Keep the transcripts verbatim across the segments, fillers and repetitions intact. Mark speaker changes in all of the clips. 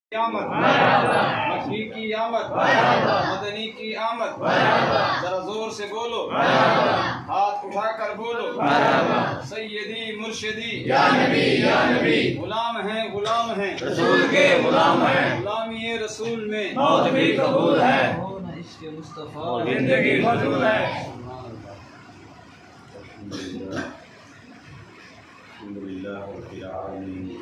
Speaker 1: آمد، مکی کی آمد، مدنی کی آمد، ذرا زور سے بولو، ہاتھ اٹھا کر بولو، سیدی مرشدی یا نبی یا نبی، غلام ہیں غلام ہیں رسول کے غلام ہیں، غلامی رسول میں موت بھی قبول ہے، عشق مصطفیٰ زندگی فضول ہے۔
Speaker 2: الحمدللہ رب العالمین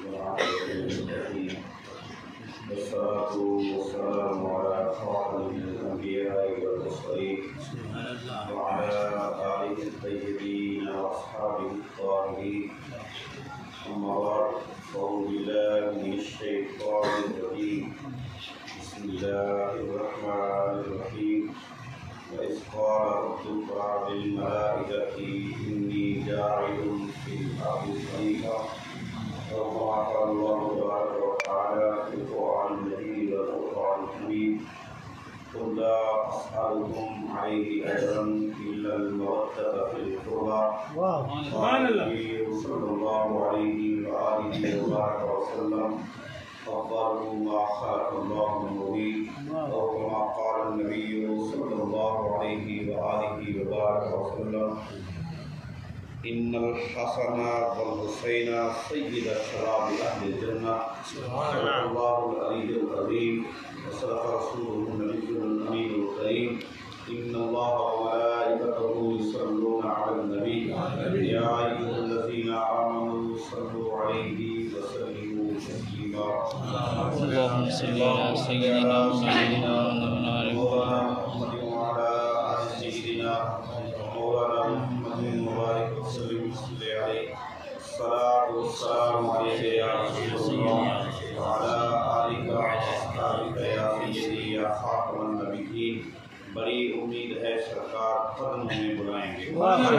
Speaker 2: والصلاة والسلام على خاتم الأنبياء والمرسلين وعلى آله الطيبين وأصحابه الطاهرين، أما بعد فأعوذ بالله من الشيطان الرجيم، بسم الله الرحمن الرحيم، وإذ قال ربك للملائكة إني جاعل في الأرض خليفة، وكما قال الله تبارك وتعالى في القرآن المجيد والقرآن الحميد، قل لا أسألكم عليه أجرا إلا المودة في القربى، قال النبي صلى الله عليه وآله وبارك وسلم فضلوا ما خلق الله من مبين، وكما قال النبي صلى الله عليه وآله وبارك وسلم إن الحسن والحسين سيد شراب أهل الجنة، صدق الله العلي العظيم وصدق رسوله النبي الأمين الكريم، إن الله وملائكته يصلون على النبي يا أيها الذين آمنوا صلوا عليه وسلموا تسليما،
Speaker 3: اللهم صل على سيدنا محمد
Speaker 2: مولانا محمد وعلى آل سيدنا مولانا محمد مبارك وسلم عليه، الصلاة والسلام عليك يا رسول الله وعلى آلك وأصحابك يا سيدي يا خاتم النبيين۔ بڑی امید ہے سرکار قدموں میں بلائیں گے،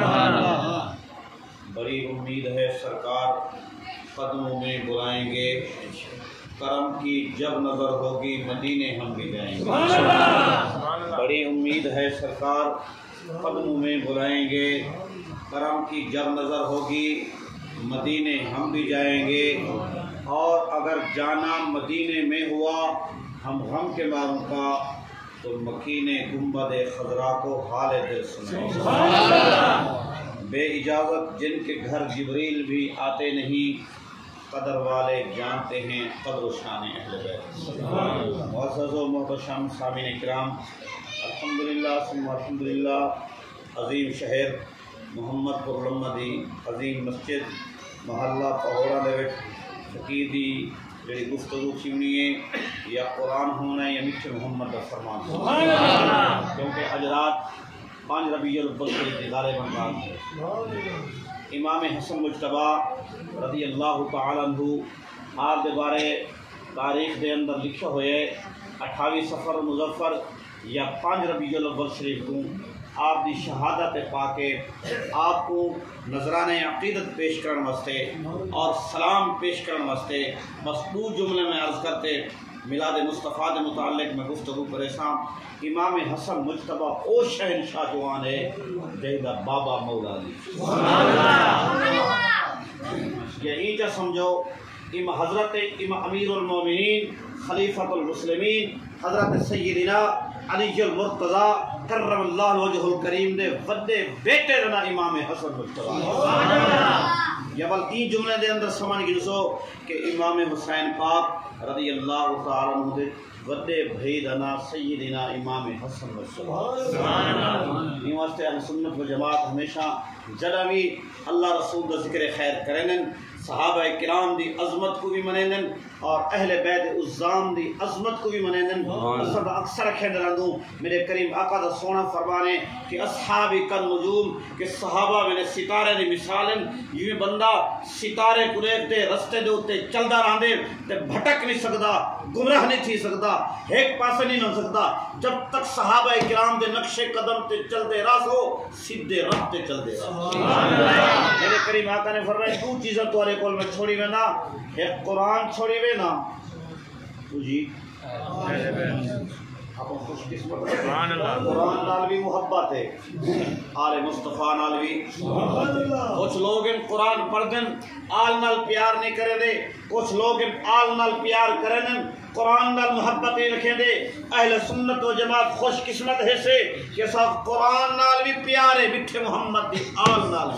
Speaker 2: بڑی امید ہے سرکار قدموں میں بلائیں گے، کرم کی جب نظر ہوگی مدینے ہم بھی جائیں گے، بڑی امید ہے سرکار قدموں میں بلائیں گے، کرم کی جب نظر ہوگی مدینے ہم بھی جائیں گے، اور اگر جانا مدینے میں ہوا ہم غم کے ماروں کا تو مکین گنبد خضرا کو حال دل سنائیں، بے اجازت جن کے گھر جبریل بھی آتے نہیں، قدر والے جانتے ہیں قدر و شان اہل بیت۔ معزز و محتشم سامعین کرام، الحمدللہ ثم الحمدللہ، عظیم شہر محمد پور لمہ دی عظیم مسجد محلہ پہوڑا دے وچ فقیر دی جڑی گفتگو چیونی ہے یا قرآن ہونا ہے یا میٹھے محمد دا فرمان ہونا، کیونکہ اج رات پانچ ربیع الاول کے دیدار بنبان ہے۔ امام حسن مجتبیٰ رضی اللہ تعالیٰ عنہ آپ دے بارے تاریخ دے اندر لکھے ہوئے اٹھاوی سفر مظفر یا پانچ ربیع الاول شریف کو آپ دی شہادت پا کے آپ کو نذرانہ عقیدت پیش کرنے واسطے اور سلام پیش کرنے واسطے بس دو جملے میں عرض کرتے میلاد مصطفیٰ دے متعلق میں گفتگو کرے ساں۔ امام حسن مجتبیٰ او شہنشاہ جوان ہے جہدا بابا مولا علی، یہی جا سمجھو ام حضرت ام امیر المومنین خلیفۃ المسلمین حضرت سیدنا علی المرتضیٰ کرم اللہ وجہ الکریم دے وڈے بیٹے دنا امام حسن مجتبیٰ، یا بلکہ جملے دے اندر سمجھ گی سو کہ امام حسین پاک رضی اللہ تعالیٰ عنہ دے وڈے بھائی دنا سیدنا امام حسن مجتبیٰ۔ یہ واسطے اہل سنت و جماعت ہمیشہ جڑا بھی اللہ رسول دا ذکر خیر کرنن، صحابہ کرام دی عظمت کو بھی منینن اور اہل بیت عظام دی عظمت کو بھی منینن۔ سب اکثر کھیندران دوں میرے کریم آقا دا سونا فرمانے کہ اصحابی کل نجوم کہ صحابہ میں نے ستارے دی مثالن، یہ بندہ ستارے کو دیکھ دے رستے دے ہوتے چلدا رہن دے تے بھٹک نہیں سکتا، گمراہ نہیں تھی سکتا، ایک پاسے نہیں نہ سکتا، جب تک صحابہ کرام دے نقش قدم تے چل دے راہ ہو سیدھے راہ تے چل دے راہ۔ میرے کریم آقا نے فرمایا دو چیزیں تمہارے کول میں چھوڑی وے نا، ایک قرآن چھوڑی وے نا تو جی آپ خوش قسمت قرآن نال بھی محبت ہے آل مصطفیٰ نال بھی کچھ لوگ ان قرآن پڑھدن آل نال پیار نہیں کرے دے کچھ لوگ ان آل نال پیار کرن قرآن نال محبت نہیں رکھیں دے اہل سنت و جماعت خوش قسمت ہے سے کہ سب قرآن نال بھی پیار ہے بٹھے محمد دی آل نال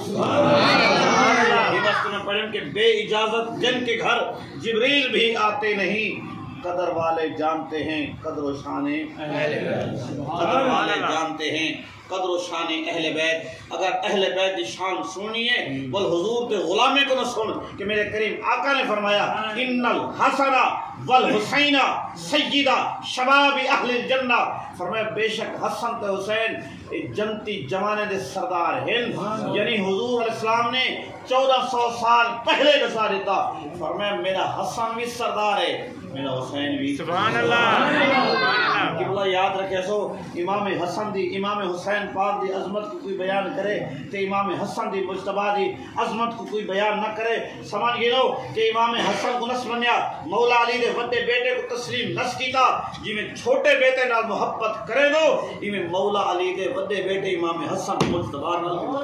Speaker 2: یہ بس میں پڑھیں کہ بے اجازت جن کے گھر جبریل بھی آتے نہیں قدر والے جانتے ہیں قدر و شان اہل بیت قدر والے جانتے ہیں قدر و شان اہل بیت اگر اہل بیت کی شان سننی ہے بل حضور کے غلامے کو نہ سن کہ میرے کریم آقا نے فرمایا ان الحسن والحسین سیدہ شباب اہل الجنہ فرمایا بے شک حسن تے حسین جنتی جوانے دے سردار ہیں یعنی حضور علیہ السلام نے چودہ سو سال پہلے دسا دیتا فرمایا میرا حسن بھی سردار ہے میرا حسین بھی سبحان اللہ قبلہ یاد رکھے سو امام حسن دی امام حسین پاک دی عظمت کو کوئی بیان کرے تو امام حسن دی مجتبہ دی عظمت کو کوئی بیان نہ کرے سمجھ گئے لو کہ امام حسن کو نس منیا مولا علی دے وڈے بیٹے کو تسلیم نس کیتا جی میں چھوٹے بیٹے نال محبت کرے دو جی میں مولا علی دے وڈے بیٹے امام حسن مجتبہ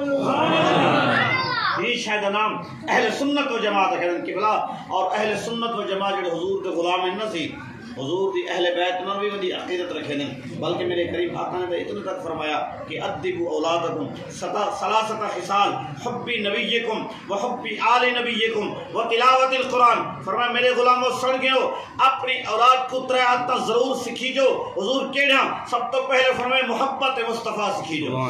Speaker 2: نال یہ شاید نام اہل سنت و جماعت ہے قبلہ اور اہل سنت و جماعت جو حضور کے غلام ہیں نہ سی حضور دی اہل بیت نہ بھی ودی عقیدت رکھے دیں بلکہ میرے کریم آقا نے اتنا تک فرمایا کہ ادبوا اولادکم ثلاثۃ خصال حب نبیکم وحب آل نبیکم وتلاوت القرآن فرمایا میرے غلاموں سن گئے ہو اپنی اولاد کو ترے آتا ضرور سکھی جو حضور کیڑا سب تو پہلے فرمایا محبت مصطفیٰ سکھی جو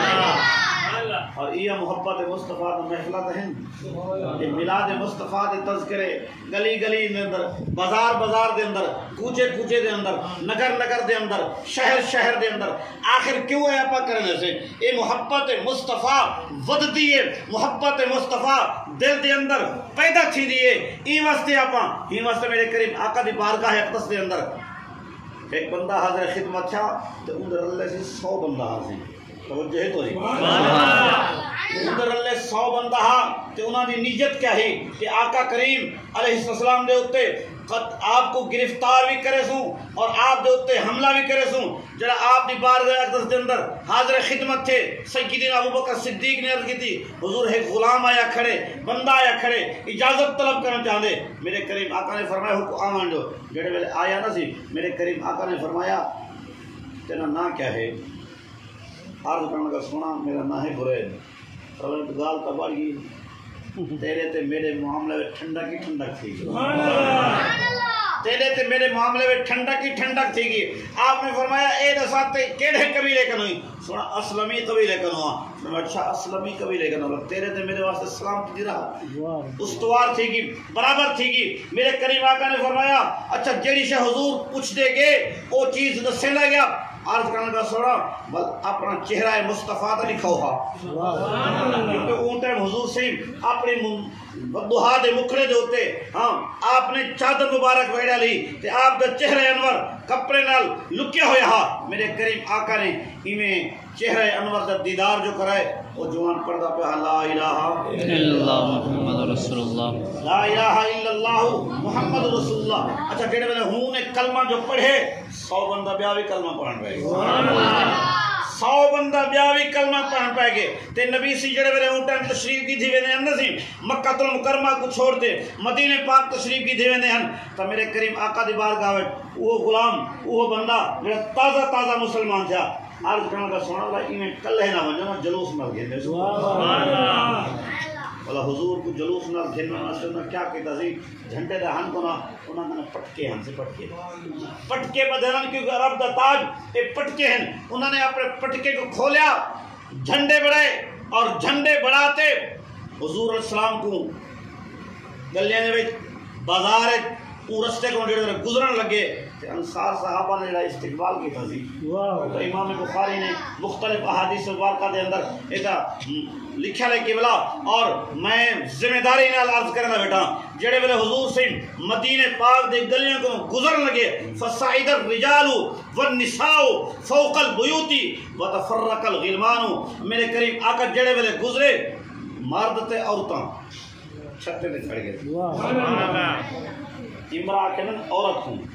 Speaker 2: اور یہ محبت مصطفیٰ کا محفلت ہیں یہ میلاد مصطفیٰ دے تذکرے گلی گلی دے اندر بازار بازار دے اندر کوچے کوچے دے اندر نگر نگر دے اندر شہر شہر دے اندر آخر کیوں ہے اپا کرنے سے یہ محبت مصطفیٰ ودتی ہے محبت مصطفیٰ دل دے اندر پیدا تھی دیئے ای واسطے اپا ای واسطے میرے قریب آقا دی بارگاہ اقدس دے اندر ایک بندہ حاضر خدمت تھا تو اندر اللہ سے سو بندہ حاضر توجہ ہے تو نہیں اندر اللہ سو بندہ ہاں کہ انہوں نے نیت کیا ہے کہ آقا کریم علیہ السلام دے ہوتے آپ کو گرفتار بھی کرے سوں اور آپ دے ہوتے حملہ بھی کرے سوں جڑا آپ دی بارگاہ اقدس دے اندر حاضر خدمت تھے سیدنا ابو بکر صدیق نے عرض کی تھی حضور ہے غلام آیا کھڑے بندہ آیا کھڑے اجازت طلب کرنا چاہتے میرے کریم آقا نے فرمایا حکم آمان جو جڑے ویلے آیا نہ سی میرے کریم آقا نے فرمایا تیرا نا کیا ہے عرض کرنے کا سنا میرا نہ ہے برے رولت گال کا بڑھ گئی تیرے تے میرے معاملے میں ٹھنڈا کی ٹھنڈک تھی تیرے تے میرے معاملے میں ٹھنڈک کی ٹھنڈک تھی گی آپ نے فرمایا اے دساتے کیڑے قبیلے کا نہیں سنا اسلمی قبیلے کا نوا اچھا اسلمی قبیلے کا نوا تیرے تے میرے واسطے سلام کی رہا استوار تھی گی برابر تھی گی میرے کریم آقا نے فرمایا اچھا جیڑی شاہ حضور پوچھ دے گے وہ چیز دسے لے گیا عرض کرنے کا سوڑا بل اپنا چہرہ مصطفیٰ تا لکھا ہوا کیونکہ اون ٹائم حضور سے اپنی بدوہا دے مکرے دے ہوتے ہاں آپ نے چادر مبارک ویڑا لی تے آپ دا چہرہ انور کپڑے نال لکیا ہویا ہا میرے کریم آقا نے ہمیں چہرہ انور دا دیدار جو کرائے وہ جوان پردہ پہ لا الہ الا اللہ محمد رسول اللہ لا الہ الا اللہ محمد رسول اللہ اچھا کہنے میں ہوں نے کلمہ جو پڑھے سو بندہ بیاوی کلمہ پڑھن پائے گا سو بندہ بیاوی کلمہ پڑھن پائے گے تے نبی سی جڑے میرے اون ٹائم تشریف کی تھی ویندے ہیں سی مکہ المکرمہ کو چھوڑ دے مدینہ پاک تشریف کی تھی ویندے ہیں تو میرے کریم آقا دی بارگاہ وچ وہ غلام وہ بندہ جڑا تازہ تازہ مسلمان تھا عرض کرنے کا سونا اللہ انہیں کل ہے نہ ونجا جلوس نہ گھنے سبحان اللہ والا حضور کو جلوس نہ گھنے نہ کیا کہتا سی جھنڈے دا ہن کو نہ انہاں نے پٹکے ہن سے پٹکے پٹکے بدلن کیونکہ عرب دا تاج اے پٹکے ہیں انہوں نے اپنے پٹکے کو کھولیا جھنڈے بڑھائے اور جھنڈے بڑھاتے حضور علیہ السلام کو گلیاں دے وچ بازار وہ رستے کو گزرن لگے انصار صحابہ نے جڑا استقبال کیتا سی تو امام بخاری نے مختلف احادیث مبارکہ دے اندر ایتا لکھا ہے قبلہ اور میں ذمہ داری نال عرض کرنا بیٹا جڑے ویلے حضور سے مدینے پاک دے گلیاں کو گزرن لگے فصعد الرجال والنساء فوق البیوت وتفرق الغلمان میرے کریم آقا جڑے ویلے گزرے مرد تے عورتاں چھتے تے چڑھ گئے سبحان اللہ امرا کہن عورت ہوں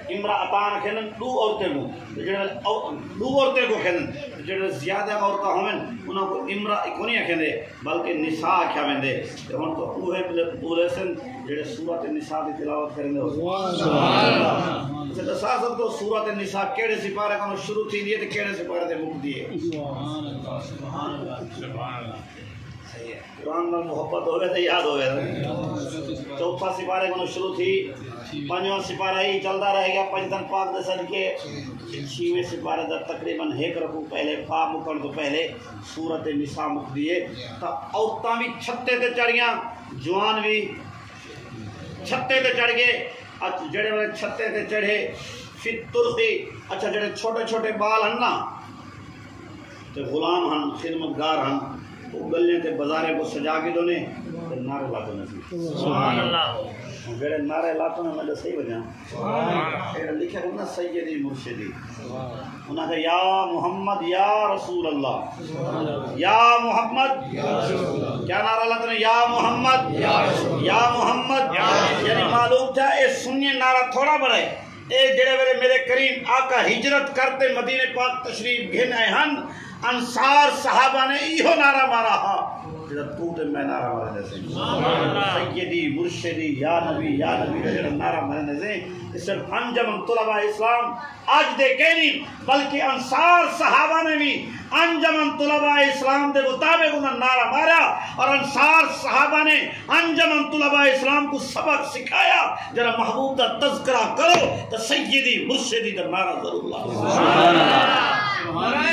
Speaker 2: امرأتان کھنن دو عورتیں کو جڑے دو عورتیں کو کھنن جڑے زیادہ عورتاں ہوون انہاں کو امرا کونی کھندے بلکہ نساء کھیا ویندے تے ہن تو اوہ پورے سن جڑے سورۃ النساء دی تلاوت کرندے سبحان اللہ تے دسا سب تو سورۃ النساء کیڑے سپارے کوں شروع تھی دی تے کیڑے سپارے تے مکدی ہے سبحان اللہ سبحان اللہ سبحان اللہ قرآن میں محبت ہوئے تو یاد ہوئے چوتھا سپارے کو شروع تھی پنجواں سپارہ ہی چلتا رہے گا پنجتن پاک دے صدقے چھویں سپارے دا تقریباً ایک رکو پہلے پا مکن تو پہلے سورۃ النساء مک دیے تا عورتاں بھی چھتے تے چڑھیاں جوان بھی چھتے تے چڑھ گئے جڑے والے چھتے تے چڑھے پھر ترخی اچھا جڑے چھوٹے چھوٹے بال ہن نا تے غلام ہن خدمتگار ہن وہ گلے تے بازارے کو سجا کے دونے تے نعرے لاتے ہیں سبحان اللہ جڑے نعرے لاتے ہیں میں صحیح وجہ اے لکھا ہے نا سیدی مرشدی انہاں کہ یا محمد یا رسول اللہ یا محمد کیا نعرہ لاتے ہیں یا محمد یا محمد یعنی معلوم تھا اے سنی نعرہ تھوڑا بڑا ہے اے جڑے میرے میرے کریم آقا ہجرت کرتے مدینے پاک تشریف گھن آئے ہن انصار صحابہ نے ایہو نعرہ مارا ہا جڑا تو تے میں نعرہ مارا جیسے سیدی مرشدی یا نبی یا نبی جڑا نعرہ مارا جیسے صرف انجم طلباء اسلام آج دے کہنی بلکہ انصار صحابہ نے بھی انجم طلباء اسلام دے مطابق انہوں نے نعرہ مارا اور انصار صحابہ نے انجم طلباء اسلام کو سبق سکھایا جڑا محبوب دا تذکرہ کرو تو سیدی مرشدی دا نعرہ ضرور اللہ سبحان اللہ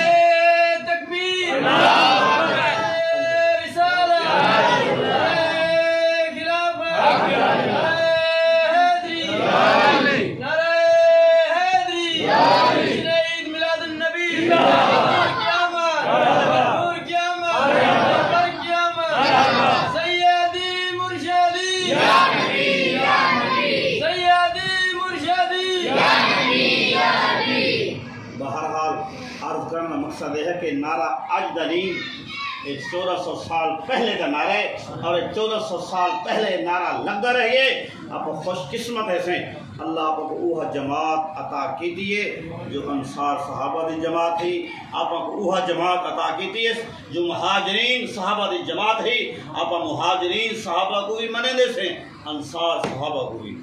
Speaker 2: مقصد ہے کہ نعرہ آج دا نہیں ایک چودہ سو سال پہلے کا نعرہ ہے اور ایک چودہ سو سال پہلے نعرہ لگا رہے آپ خوش قسمت ایسے اللہ آپ کو اوہ جماعت عطا کی دیئے جو انصار صحابہ دی جماعت تھی آپ کو اوہ جماعت عطا کی دیئے جو مہاجرین صحابہ دی جماعت تھی آپ مہاجرین صحابہ کو بھی منے دے سے انصار صحابہ کو بھی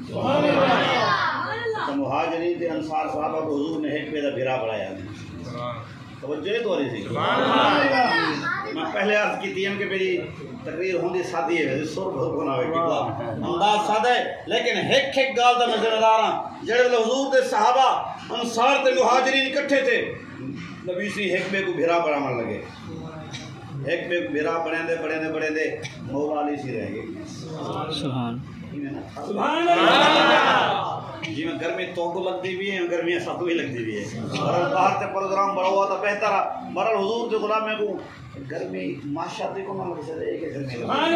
Speaker 2: تو مہاجرین تے انصار صحابہ کو حضور نے ایک پیدا بھیرا بڑھایا توجہ تو رہی تھی میں پہلے عرض کی تھی کہ میری تقریر ہوندی سادی ہے سور بہت ہونا ہوئے انداز سادہ ہے لیکن ایک ایک گال دا میں ذمہ دار ہاں جڑے حضور دے صحابہ انصار تے مہاجرین اکٹھے تھے نبی سی ایک بے کو بھیرا بڑا من لگے ایک بے کو بھیرا بڑھیں دے بڑھیں دے بڑھیں دے مولا علی سی رہ گئے سبحان سبحان اللہ جی میں گرمی تو کو لگ دی بھی ہے گرمی ساتھ بھی لگ دی بھی ہے برحال باہر تے پروگرام بڑا ہوا تھا بہتر برحال حضور تے غلام میں کو گرمی معاشر دی کو نہ لگ سکے ایک گرمی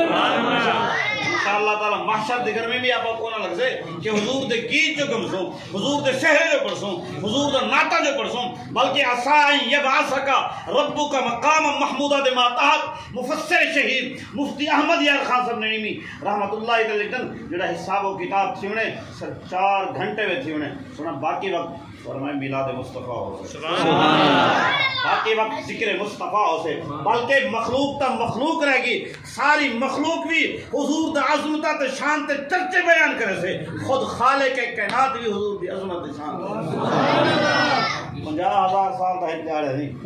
Speaker 2: انشاءاللہ تعالی معاشر دی گرمی بھی آپ کو نہ لگ سکے کہ حضور دے گیت جو گم سوں حضور دے شہر جو پڑھ سوں حضور دے ناتا جو پڑھ سوں بلکہ عصائیں یبعثک ربک مقام محمودہ دے ماتحت مفسر شہید مفتی احمد یار خان صاحب نعیمی رحمت اللہ علیہ جڑا حساب و کتاب تھی انہیں سر چار گھنٹے میں تھی انہیں سنا باقی وقت فرمائے میلاد مصطفیٰ ہو سے باقی وقت ذکر مصطفیٰ ہو سے بلکہ مخلوق تا مخلوق رہ گی ساری مخلوق بھی حضور دا عظمتہ تے شان تے چرچے بیان کرے سے خود خالق کائنات بھی حضور دی عظمت تے شان تے پنجاہ ہزار سال دا انتظار ہے نہیں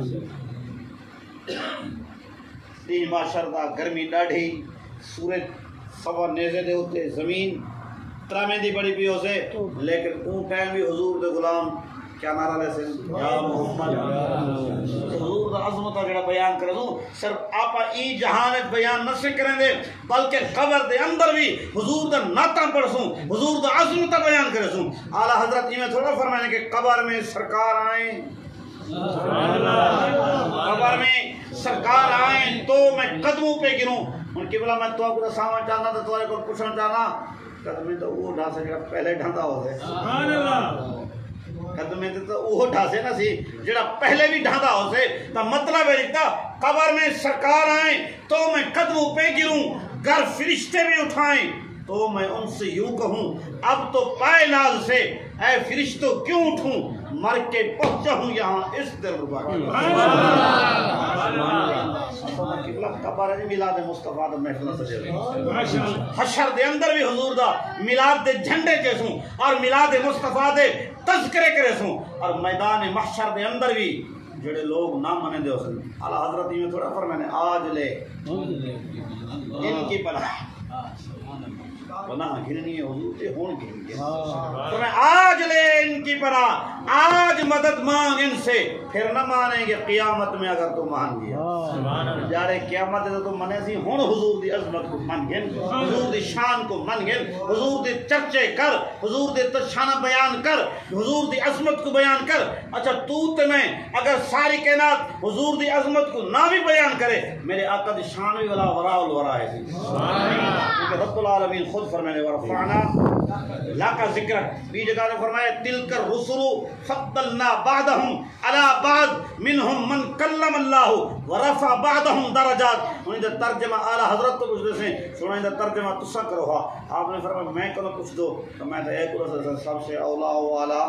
Speaker 2: تین معاشر دا گرمی ڈاڑھی سورج سوا نیزے دے ہوتے زمین ترامیں دی بڑی بھی ہو سے لیکن اون ٹائم بھی حضور دے غلام کیا نعرہ لے سے یا محمد حضور دا عظمتہ جڑا بیان کرے دوں صرف آپا ای جہانت بیان نہ سے کریں دے بلکہ قبر دے اندر بھی حضور دا ناتا پڑھ سوں حضور دا عظمتہ بیان کرے سوں اعلیٰ حضرت یہ میں تھوڑا فرمائیں کہ قبر میں سرکار آئیں قبر میں سرکار آئیں تو میں قدموں پہ گروں ان کی بلا میں تو آپ کو سامان چاہنا تو تمہارے کو پوچھنا چاہنا قدمیں تو وہ ڈھا سے پہلے ڈھاندا ہو سے قدمیں تو وہ ڈھا سے نہ سی جڑا پہلے بھی ڈھاندا ہو سے تا مطلب ہے لکھتا قبر میں سرکار آئیں تو میں قدموں پہ گروں گر فرشتے بھی اٹھائیں تو میں ان سے یوں کہوں اب تو پائے لاز سے اے فرشتوں کیوں اٹھوں مر کے پہنچا ہوں یہاں اس دلربا قبر میلاد مصطفیٰ دا محفل سجے حشر دے اندر بھی حضور دا میلاد دے جھنڈے جیسوں اور میلاد مصطفیٰ دے تذکرے کرے سوں اور میدان محشر دے اندر بھی جڑے لوگ نہ منے دے حسن اعلیٰ حضرت میں تھوڑا فرمانے آج لے ان کی پناہ پناہ گھرنی ہے حضور تے ہون گھرنی ہے تو میں آج لے ان کی پناہ آج مدد مانگ ان سے پھر نہ مانیں گے قیامت میں اگر تو مان گیا جارے قیامت ہے تو منے سی ہون حضور دی عظمت کو من گن حضور دی شان کو من گن حضور دی چرچے کر حضور دی تشانہ بیان کر حضور دی عظمت کو بیان کر اچھا تو تے میں اگر ساری کائنات حضور دی عظمت کو نہ بھی بیان کرے میرے آقا دی شان بھی ولا ورا الورا ہے کیونکہ رب العالمین خود فرمانے ورفعنا لاکا ذکر بھی جگہ نے فرمایا تلک الرسل فضلنا بعضهم على بعض منهم من کلم اللہ ورفع بعضهم درجات انہیں دا ترجمہ اعلیٰ حضرت تو کچھ دے سے سنائیں دا ترجمہ تسا کرو ہا آپ نے فرمایا میں کنا کچھ دو تو میں تو ایک رسول سب سے اولا و اعلیٰ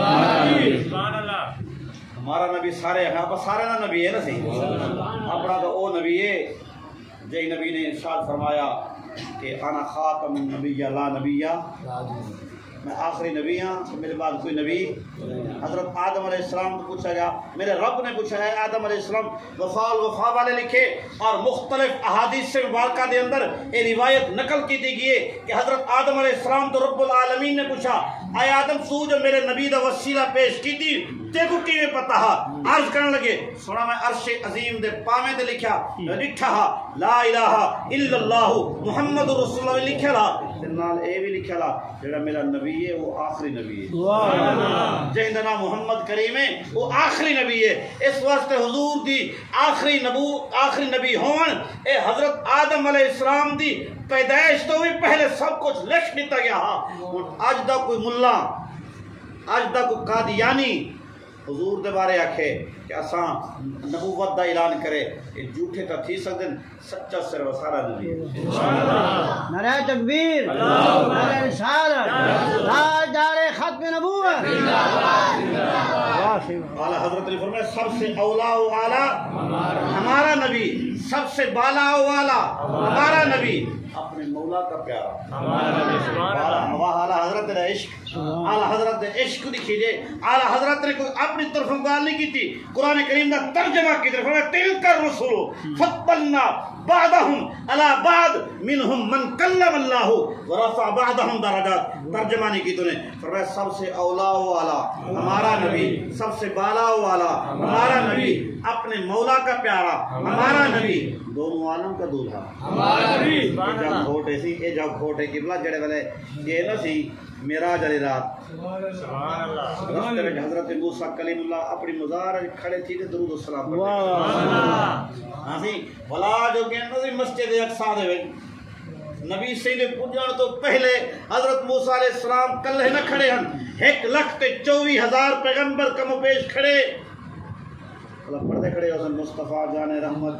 Speaker 2: ہمارا نبی سارے ہیں آپ سارے نا نبی ہے نا صحیح اپنا تو او نبی ہے جی نبی نے ارشاد فرمایا کہ انا خاتم النبی لا نبی میں آخری نبی ہوں میرے بعد کوئی نبی حضرت آدم علیہ السلام کو پوچھا گیا میرے رب نے پوچھا ہے آدم علیہ السلام وفا الوفا والے لکھے اور مختلف احادیث سے مبارکہ دے اندر یہ روایت نقل کی دی گئی کہ حضرت آدم علیہ السلام تو رب العالمین نے پوچھا اے آدم تو جو میرے نبی دا وسیلہ پیش کی تھی تیکو کی میں پتا ہا عرض کرنے لگے سنا میں عرش عظیم دے پامے دے لکھا لکھا ہا لا الہ الا اللہ محمد رسول اللہ لکھا رہا نال اے بھی لکھا رہا جڑا میرا نبی ہے وہ آخری نبی ہے جہاں نام محمد کریم ہے وہ آخری نبی ہے اس واسطے حضور دی آخری نبو آخری نبی ہون اے حضرت آدم علیہ السلام دی پیدائش تو بھی پہلے سب کچھ لکھ دیتا گیا ہاں آج دا کوئی ملا آج دا کوئی قادیانی حضور دے بارے آکھے کہ اساں نبوت دا اعلان کرے یہ جھوٹے تا تھی سکتے سچا سر و سارا نبی ہے
Speaker 4: نعرہ تکبیر نعرہ رسالت تاجدار ختم نبوت
Speaker 2: اعلیٰ حضرت نے فرمایا سب سے اولا و اعلیٰ ہمارا نبی سب سے بالا و اعلیٰ ہمارا نبی اپنے مولا کا پیارا اعلیٰ حضرت نے عشق اعلیٰ حضرت نے عشق دکھی دے اعلیٰ حضرت نے کوئی اپنی طرف گال نہیں کی تھی قرآن کریم کا ترجمہ کی طرف تلک الرسل فضلنا بعضهم على بعض منهم من کلم اللہ ورفع بعضهم درجات ترجمہ نہیں کی تو نے فرمایا سب سے اولا و اعلیٰ ہمارا نبی سب سے بالا و اعلیٰ ہمارا نبی اپنے مولا کا پیارا ہمارا نبی دونوں عالم کا دولہا ہمارا نبی جب کھوٹے سی اے جب کھوٹے قبلہ جڑے والے یہ نہ سی معراج علی رات راستے میں حضرت موسیٰ کلیم اللہ اپنی مزار کھڑے تھی کہ درود و سلام پڑھتے ہاں سی بھلا جو کہنا سی مسجد اقصی دے وچ نبی سید پجن تو پہلے حضرت موسیٰ علیہ السلام کلے نہ کھڑے ہیں ایک لاکھ تے چوبی ہزار پیغمبر کم و بیش کھڑے اللہ پردے کھڑے حسن مصطفیٰ جان رحمت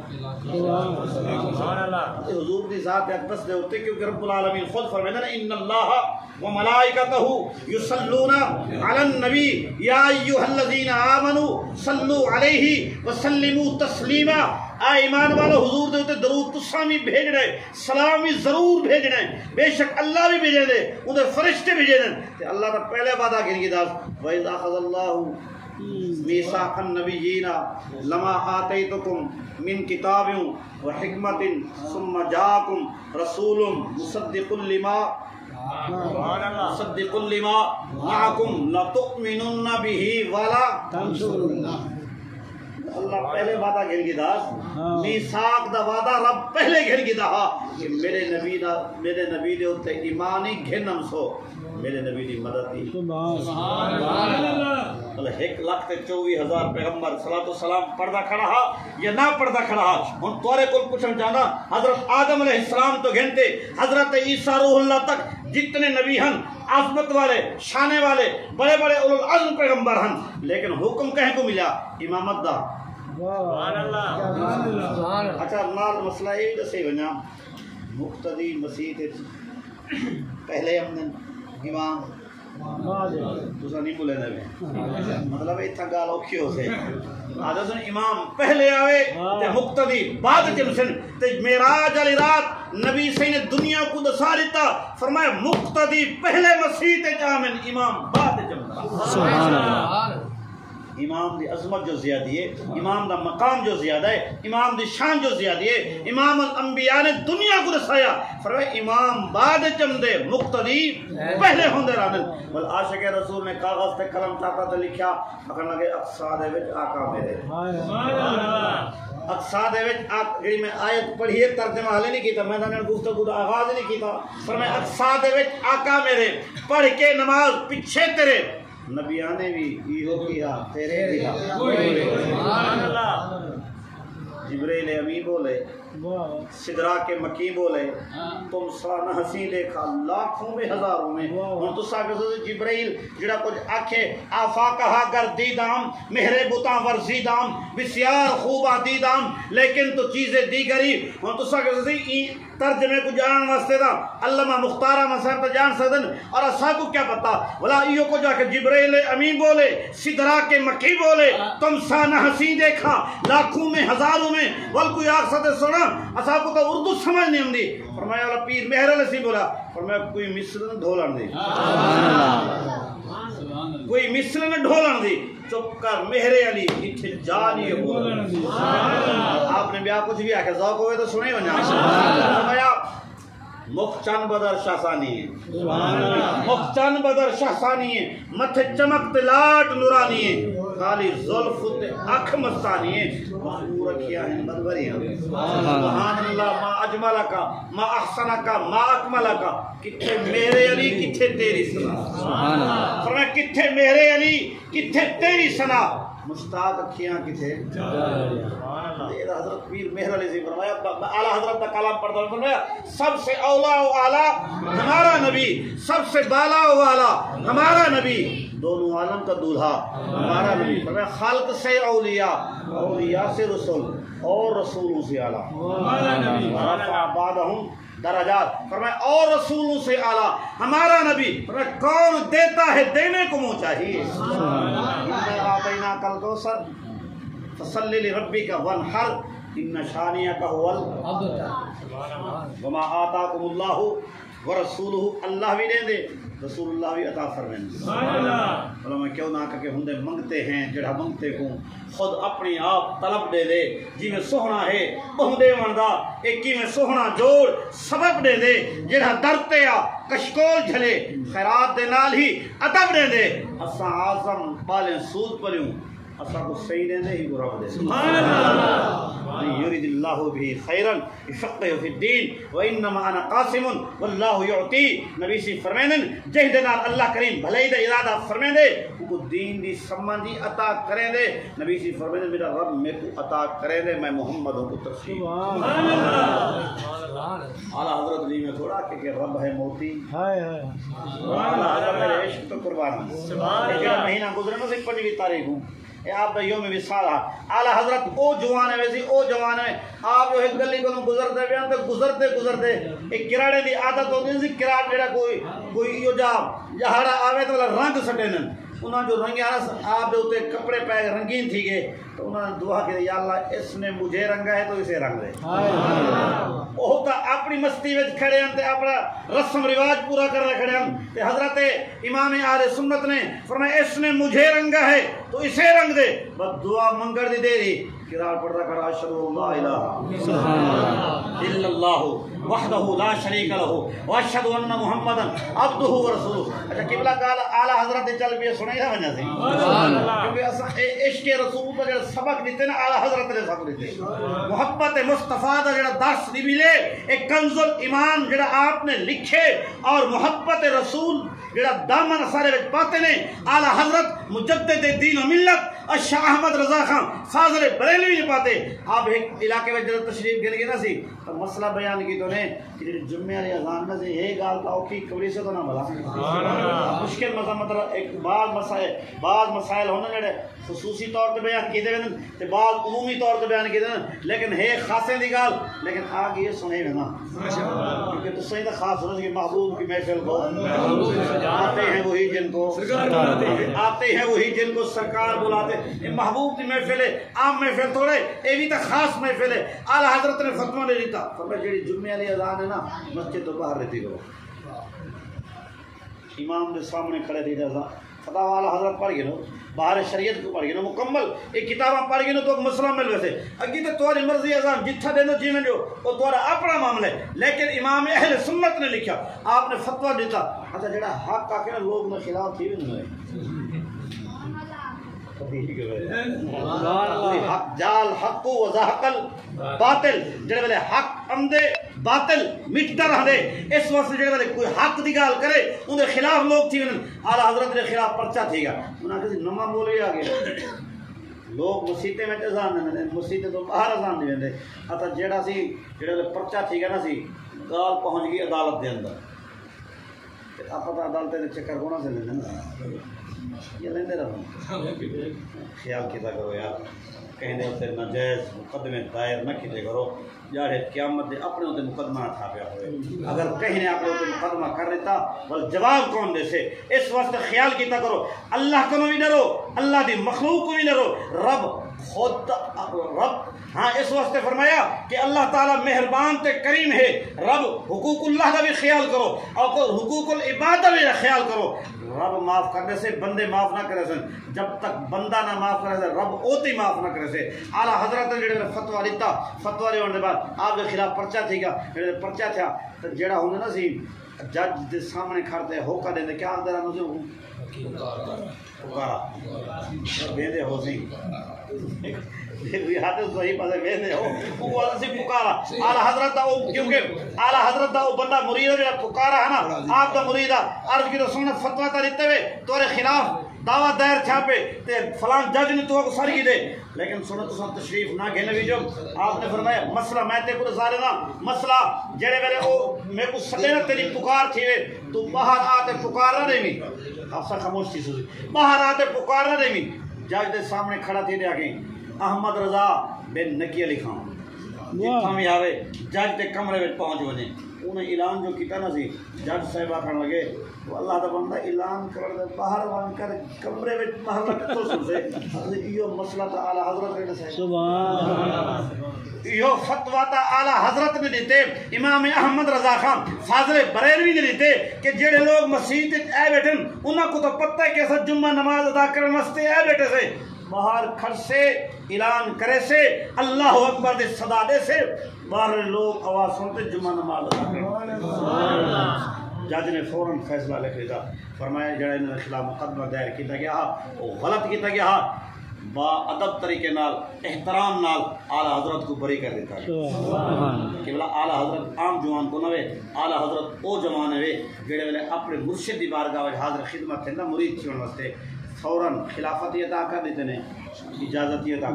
Speaker 2: حضور دی ذات اقدس دے ہوتے کیونکہ رب العالمین خود فرمائے نا ان اللہ وملائکتہ یصلون علی النبی یا ایھا الذین آمنوا صلوا علیہ وسلموا تسلیما اے ایمان والو حضور دے ہوتے درود تساں بھی بھیجنا ہے سلام بھی ضرور بھیجنا ہے بے شک اللہ بھی بھیجے دے انہیں فرشتے بھیجے دے تے اللہ کا پہلے وعدہ گرگی داس وَإِذْ أَخَذَ اللَّهُ مِيثَاقَ النَّبِيِّينَ لَمَا آتَيْتُكُم مِّن كِتَابٍ وَحِكْمَةٍ ثُمَّ جَاءَكُمْ رَسُولٌ مُصَدِّقٌ لِمَا مُصَدِّقٌ لِمَا مَعَكُمْ لَتُؤْمِنُنَّ بِهِ وَلَا تَنصُرُنَّهُ اللہ پہلے وعدہ گھر گی دا میثاق دا وعدہ رب پہلے گھر گی دا کہ میرے نبی دا میرے نبی دے اوتے ایمانی گھنم سو میرے نبی دی مدد دی سبحان اللہ ایک لاکھ تے چوبی ہزار پیغمبر صلاۃ و سلام پردہ کھڑا ہا یا نہ پردہ کھڑا ہا ہن تورے کول پوچھن چاہنا حضرت آدم علیہ السلام تو گھنتے حضرت عیسیٰ روح اللہ تک جتنے نبی ہیں عظمت والے شانے والے بڑے بڑے اولو العزم پیغمبر ہیں لیکن حکم کہیں کو ملا امامت دا سبحان اللہ اچھا نال مسئلہ یہ دسے ونجا مقتدی مسیح تے پہلے ہم نے امام تسا نہیں بولے دے مطلب اتنا گال اوکھی ہو سے آدھا سن امام پہلے آوے تے مقتدی بعد چمسن تے معراج علی رات نبی صحیح نے دنیا کو دسا دیتا فرمایا مقتدی پہلے مسیح تے جامن امام بعد چمسن سبحان اللہ امام دی عظمت جو زیادی ہے امام دا مقام جو زیادہ ہے امام دی شان جو زیادی ہے امام الانبیاء نے دنیا کو رسایا فرمایا امام بعد چم دے مقتدی پہلے ہوندے رہن بل عاشق رسول نے کاغذ تے قلم چاہتا تے لکھیا اگر لگے اقصا دے وچ آقا میرے اقصا دے وچ آپ جڑی میں آیت پڑھی ہے ترجمہ حالے نہیں کیتا میں نے گفتگو دا آغاز نہیں کیتا فرمایا اقصا دے وچ آقا میرے پڑھ کے نماز پیچھے تیرے نبیانے بھی ایہو کیا تیرے بھی سبحان اللہ جبریل امی بولے سدرا کے مکی بولے تم سا نہ ہنسی دیکھا لاکھوں میں ہزاروں میں ہن تو سا کہ جبریل جڑا کچھ آکھے آفاقہ گر دیدام مہرے بتاں ورزیدام بسیار خوبا دیدام لیکن تو چیزیں دیگری ہن تو سا کہ ترجمے کو جان واسطے دا علامہ مختارہ مسائل تو جان سکدن اور اسا کو کیا پتا ولا ایو کو جا کے جبریل امین بولے سدرا کے مکی بولے تم سا نہ ہنسی دیکھا لاکھوں میں ہزاروں میں ول کوئی آخ ستے سنا اسا کو تو اردو سمجھ نہیں ہوندی فرمایا والا پیر مہر علی سی بولا فرمایا کوئی مثل نہ ڈھولن دی کوئی مثل نہ ڈھولن دی چپ کر مہر علی اتھے جانی بولن دی آپ نے بیا کچھ بھی آکھے ذوق ہوئے تو سنے ونجا فرمایا مخچن بدر شاہسانی ہے مخچن بدر شاہسانی ہے متھے چمک لاٹ نورانی ہے خالی ظلف تے اکھ مستانی ہے مخبور کیا ہے بدبری ہے سبحان اللہ ما اجمل کا ما احسن کا ما اکمل کا کتھے میرے علی کتھے تیری سنا سبحان اللہ فرمایا کتھے میرے علی کتھے تیری سنا مشتاق اکھیاں کتھے میرا حضرت پیر مہر علی سے فرمایا اعلیٰ حضرت کا کلام پڑھتا ہے فرمایا سب سے اولا و اعلیٰ ہمارا نبی سب سے بالا و اعلیٰ ہمارا نبی دونوں عالم کا دولہا ہمارا نبی فرمایا خلق سے اولیاء اولیاء سے رسول اور رسولوں سے اعلیٰ رفع بعضهم درجات فرمایا اور رسولوں سے اعلیٰ ہمارا نبی فرمایا کون دیتا ہے دینے کو منہ چاہیے اِنَّا أَعْطَيْنَاكَ الْكَوْثَرَ فَصَلِّ لِرَبِّكَ وَانْحَرْ إِنَّ شَانِئَكَ هُوَ الْأَبْتَرُ وَمَا آتَاكُمُ اللَّهُ وَرَسُولُهُ اللہ بھی دیں دے رسول اللہ بھی عطا فرمائیں اللہ میں کیوں نہ کہ ہندے منگتے ہیں جڑا منگتے کو خود اپنی آپ طلب دے دے جی میں سوہنا ہے بہندے وندہ ایکی میں سوہنا جوڑ سبب دے دے جڑا درتے آ کشکول جھلے خیرات دے نال ہی عطب دے دے اساں آزم بالیں سود پلیوں اسا کو صحیح دے دے ہی کو رب دے سبحان اللہ یرید اللہ بھی خیرا یفقہ فی الدین وانما انا قاسم واللہ یعطی نبی سی فرمائیں جہد نال اللہ کریم بھلائی دے ارادہ فرمائیں دے کو دین دی سمجھی عطا کریں دے نبی سی فرمائیں میرا رب میں کو عطا کریں دے میں محمد کو تسلیم سبحان اللہ اعلی حضرت جی میں تھوڑا کہ رب ہے موتی ہائے ہائے سبحان اللہ میرے عشق تو قربان سبحان اللہ مہینہ گزرے نہ سے پنجویں تاریخ ہوں آپ یوم وصال اعلی حضرت او جوان ہے ویسی او جوان ہے آپ جو ایک گلی کو گزرتے بیان تے گزرتے گزرتے ایک کراڑے دی عادت ہوندی سی کراڑ جڑا کوئی کوئی یو جا جہاڑا آوے تو رنگ سٹن انہاں جو رنگیا آپ دے اوتے کپڑے پے رنگین تھی گئے تو انہوں نے دعا کی یا اللہ اس نے مجھے رنگا ہے تو اسے رنگ دے وہ تو اپنی مستی وچ کھڑے ہیں تے اپنا رسم رواج پورا کرنے کھڑے ہیں تے حضرت امام اہل سنت نے فرمایا اس نے مجھے رنگا ہے تو اسے رنگ دے بس دعا منگڑ دی دے رہی قرار پڑھتا کرا اشہد لا الہ الا اللہ وحدہ لا شریک لہ واشہد ان محمدا عبدہ ورسولہ اچھا قبلہ قال اعلی حضرت چل بھی سنائی نہ وجہ سے کیونکہ اساں عشق رسول کا جڑا سبق دیتے نا اعلی حضرت نے سبق دیتے محبت مصطفیٰ دا جڑا درس دی ملے ایک کنز الایمان جڑا آپ نے لکھے اور محبت رسول جڑا دامن سارے وچ پاتے نے اعلی حضرت مجدد دین و ملت شاہ احمد رضا خان فاضل بریلوی نے پاتے آپ ایک علاقے میں جب تشریف گئے گے نا سی تو مسئلہ بیان کی تو نے کہ جمعہ علی اذان میں سے یہ گال کا اوکی کبری سے تو نہ بلا مشکل مسئلہ مطلب ایک بعض مسائل بعض مسائل ہونا جڑے خصوصی طور پہ بیان کی دے تے بعض عمومی طور پہ بیان کی دے لیکن ہے خاصے دی گال لیکن آگے یہ سنے ہونا کیونکہ تو صحیح خاص ہونا کہ محبوب کی محفل کو آتے ہیں وہی جن کو آتے ہیں وہی جن کو سرکار بلاتے ہیں. محبوب کی محفل ہے، عام محفل تھوڑے، یہ بھی تو خاص محفل ہے. اعلیٰ حضرت نے فتویٰ نہیں دیتا، فرمایا جڑی جمعے والی اذان ہے نا مسجد تو باہر رہتی کرو، امام کے سامنے کھڑے تھی جیسا فتح والا حضرت پڑھ گئے نا، باہر شریعت کو پڑھ گئے نا، مکمل ایک کتاباں پڑھ گئے نا تو مسئلہ مل ویسے اگی تو تمہاری مرضی اذان جتھا دینا جی میں جو وہ تمہارا اپنا معاملہ ہے. لیکن امام اہل سنت نے لکھا، آپ نے فتویٰ دیتا. اچھا جڑا حق آ کے نا لوگ میں خلاف تھی بھی نہیں حق جال حق و زحقل باطل، جڑے والے حق اندے باطل مٹتا رہ دے. اس واسطے جڑے والے کوئی حق دی گال کرے ان دے خلاف لوگ تھی ون. اعلیٰ حضرت کے خلاف پرچہ تھی گا، انہاں کسی نواں بولے آ گئے لوگ مسیطے میں اذان دے مسیطے تو باہر اذان دے ویندے. اتا جڑا سی جڑے والے پرچہ تھی گا نا سی گال پہنچ گئی عدالت دے اندر. آپ پتہ عدالت دے چکر کونا سے لیندے نا یہ لیندے رہو. خیال کیتا کرو یار، کہنے ہوتے ناجائز مقدمے دائر نہ کیتے کرو جاڑے قیامت دے اپنے ہوتے مقدمہ نہ تھا پیا ہوئے. اگر کہیں اپنے ہوتے مقدمہ کر دیتا بل جواب کون دے سے. اس واسطے خیال کیتا کرو اللہ کو بھی ڈرو، اللہ دی مخلوق کو بھی ڈرو. رب خود رب ہاں اس واسطے فرمایا کہ اللہ تعالیٰ مہربان تے کریم ہے. رب حقوق اللہ کا بھی خیال کرو اور حقوق العباد کا بھی خیال کرو. رب معاف کرنے سے بندے معاف نہ کرے سن، جب تک بندہ نہ معاف کرے سے رب اوتی معاف نہ کرے سے. اعلیٰ حضرت نے جڑے فتویٰ دیتا، فتویٰ لینے کے بعد آپ کے خلاف پرچہ تھی گا. جڑے پرچہ تھا تو جڑا ہوندے نا سی جج دے سامنے کھڑتے ہوکا دیندے کیا آندے رہندے سی پکارا ویندے ہو سی صحیح پاسے ویندے ہو وہ اسی پکارا. اعلیٰ حضرت دا کیونکہ اعلیٰ حضرت دا وہ بندہ مرید ہے جڑا پکارا ہے نا آپ دا مرید ہے. عرض کی رسول نے فتویٰ تا دیتے ہوئے تورے خلاف دعویٰ دائر چھاپے تے فلان جج نے تو سر کی دے. لیکن سنو تو سن تشریف نہ گھنے بھی جو آپ نے فرمایا مسئلہ میں تے کو سارے نا مسئلہ جڑے میرے او میں کو سلے نہ تیری پکار تھی وے تو باہر آتے پکار نہ دے. آپ سا خاموش تھی سوزی باہر آتے پکار نہ دے. جج دے سامنے کھڑا تھی دے آگے احمد رضا بن نکی علی خان جتھاں بھی آوے جج تے کمرے میں پہنچ ونے. انہیں اعلان جو کیتا نا سی جج صاحب آکھن لگے وہ اللہ دا بندہ اعلان کر دے باہر وان کر کمرے میں محلہ کتو سن سے یہ مسئلہ تا اعلیٰ حضرت نے دسے. سبحان یہ فتویٰ تا اعلیٰ حضرت نے دیتے. امام احمد رضا خان فاضل بریلوی نے دیتے کہ جڑے لوگ مسجد اے بیٹھن انہاں کو تو پتہ ہے کہ سب جمعہ نماز ادا کرن واسطے اے بیٹھے سے باہر کھڑ سے اعلان کرے سے اللہ اکبر دے صدا دے سے باہر لوگ آواز سنتے جمعہ نماز ادا کریں. جج نے فوراً فیصلہ لکھ دیتا، فرمایا جڑا انہوں نے خلاف مقدمہ دائر کیتا گیا وہ غلط کیتا گیا با ادب طریقے نال احترام نال اعلیٰ حضرت کو بری کر دیتا ہے. کہ بلا اعلیٰ حضرت عام جوان کو نہ وے، اعلیٰ حضرت او جوان ہے جڑے ویلے اپنے مرشد دی بارگاہ وچ حاضر خدمت تھے نا مرید تھیون واسطے فوراً خلافت عطا کر دیتے ہیں، اجازت عطا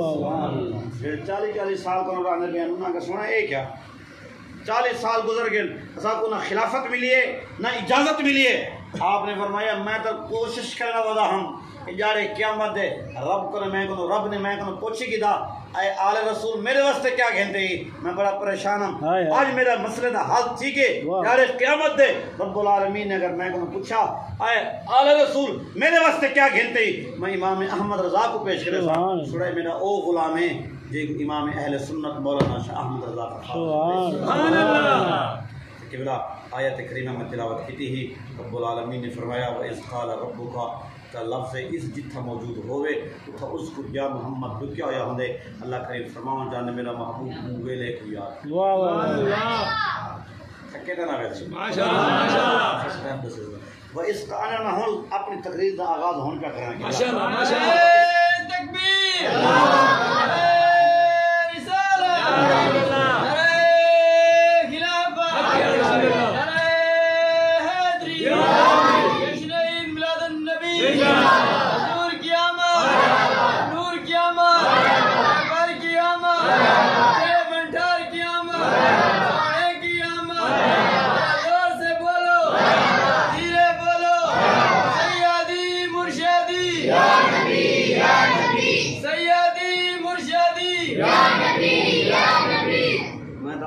Speaker 2: کر. پھر چالیس چالیس سال کو نہ اندر بیان انہاں کا سنا اے کیا چالیس سال گزر گئے اسا کو نہ خلافت ملی ہے نہ اجازت ملی ہے. آپ نے فرمایا میں تو کوشش کرنا ودا ہم جاڑے قیامت دے رب کو میں کو رب نے میں کو پوچھی کی دا اے آل رسول میرے واسطے کیا کہندے ہی میں بڑا پریشان ہوں. آج میرا مسئلے دا حل ٹھیک ہے جاڑے قیامت دے رب العالمین نے اگر میں کو پوچھا اے آل رسول میرے واسطے کیا کہندے ہی میں امام احمد رضا کو پیش کرے سڑے میرا او غلام ہے جی امام اہل سنت مولانا شاہ احمد رضا کا سبحان اللہ. کہ بلا آیت کریمہ میں تلاوت کی ہی رب العالمین نے فرمایا وَإِذْ قَالَ رَبُّكَ کا لفظ اس جتھا موجود ہوئے اتھا اس کو یا محمد دکیا ہویا ہوں دے. اللہ کریم فرماؤں جانے میرا محبوب ویلے کو یاد تھکے دا نہ ویسے وہ اس کا آنے نہ ہوں اپنی تقریر دا آغاز ہون کا کرنا
Speaker 1: تکبیر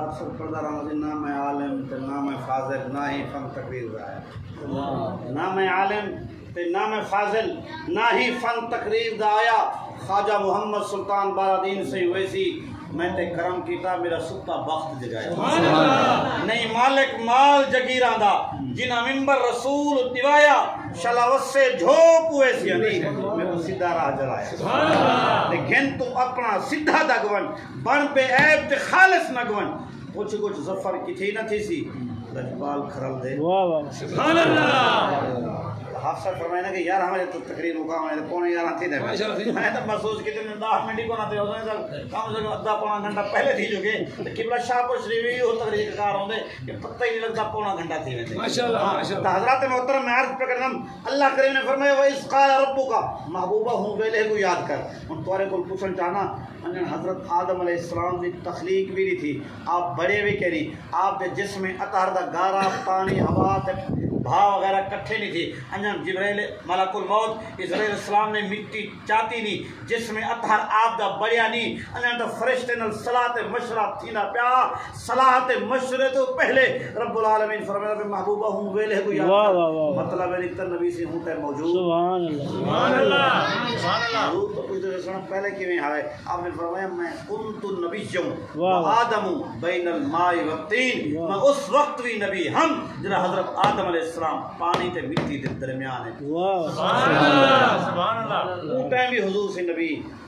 Speaker 2: اکثر پڑھتا رہا ہوں نہ میں عالم تے نہ میں فاضل نہ ہی فن تقریر دا ہے نہ میں عالم تے نہ میں فاضل نہ ہی فن تقریر دا آیا خواجہ محمد سلطان بارادین سے اویسی میں تے کرم کیتا میرا ستا بخت جگایا نہیں مالک مال جگیراں دا جنہ ممبر رسول دیوایا شلاوت سے جھوپ ہوئے سی نہیں میں کو سیدھا راہ جلایا لیکن تو اپنا سیدھا دگون بن پہ عیب تے خالص نگون کچھ کچھ ظفر کی تھی نہ تھی سی لجپال کھرل دے سبحان اللہ حافظ فرمائے نا کہ یار ہمارے تو تقریر مقام ہے پونے یارہ تھی دے میں تو محسوس کی تھی دس منٹ کو نہ تھے اس نے کم سے کم ادھا پونا گھنٹہ پہلے تھی جو کہ قبلہ شاہ پر شریف ہی ہو تقریر کا کار ہوندے کہ پتہ ہی نہیں لگتا پونا گھنٹہ تھی میں ماشاءاللہ حضرات محترم میں عرض پہ کرنا اللہ کریم نے فرمایا وَإِذْ قَالَ رَبُّكَ محبوبہ ہوں ویلے کو یاد کر ان توارے کو پوچھن چاہنا حضرت آدم علیہ السلام کی تخلیق بھی نہیں تھی آپ بڑے بھی کہہ رہی آپ کے جسم میں اطہر دا گارا پانی ہوا بھا وغیرہ کٹھے نہیں تھی انجام جبرائیل ملک الموت اسرائیل السلام نے مٹی چاہتی نہیں جس میں اطہر آپ دا بڑیا نہیں انجام دا فرشتے نل صلاة مشرہ تھینا پیا صلاة مشرہ تو پہلے رب العالمین فرمایا کہ محبوبہ ہوں ویلے کو یاد مطلب ہے نکتر نبی سے ہوں تے موجود سبحان اللہ سبحان اللہ حضور تو کچھ دیر سنا پہلے کی میں آئے آپ نے فرمایا میں کنت نبیوں و آدم بین الماء والطین میں اس وقت بھی نبی ہم جنہا حضرت آدم علیہ السلام پانی تے مٹی دے درمیان ہے سبحان اللہ سبحان اللہ وہ ٹائم بھی حضور سے نبی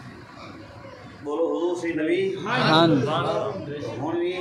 Speaker 2: بولو حضور سے نبی ہون بھی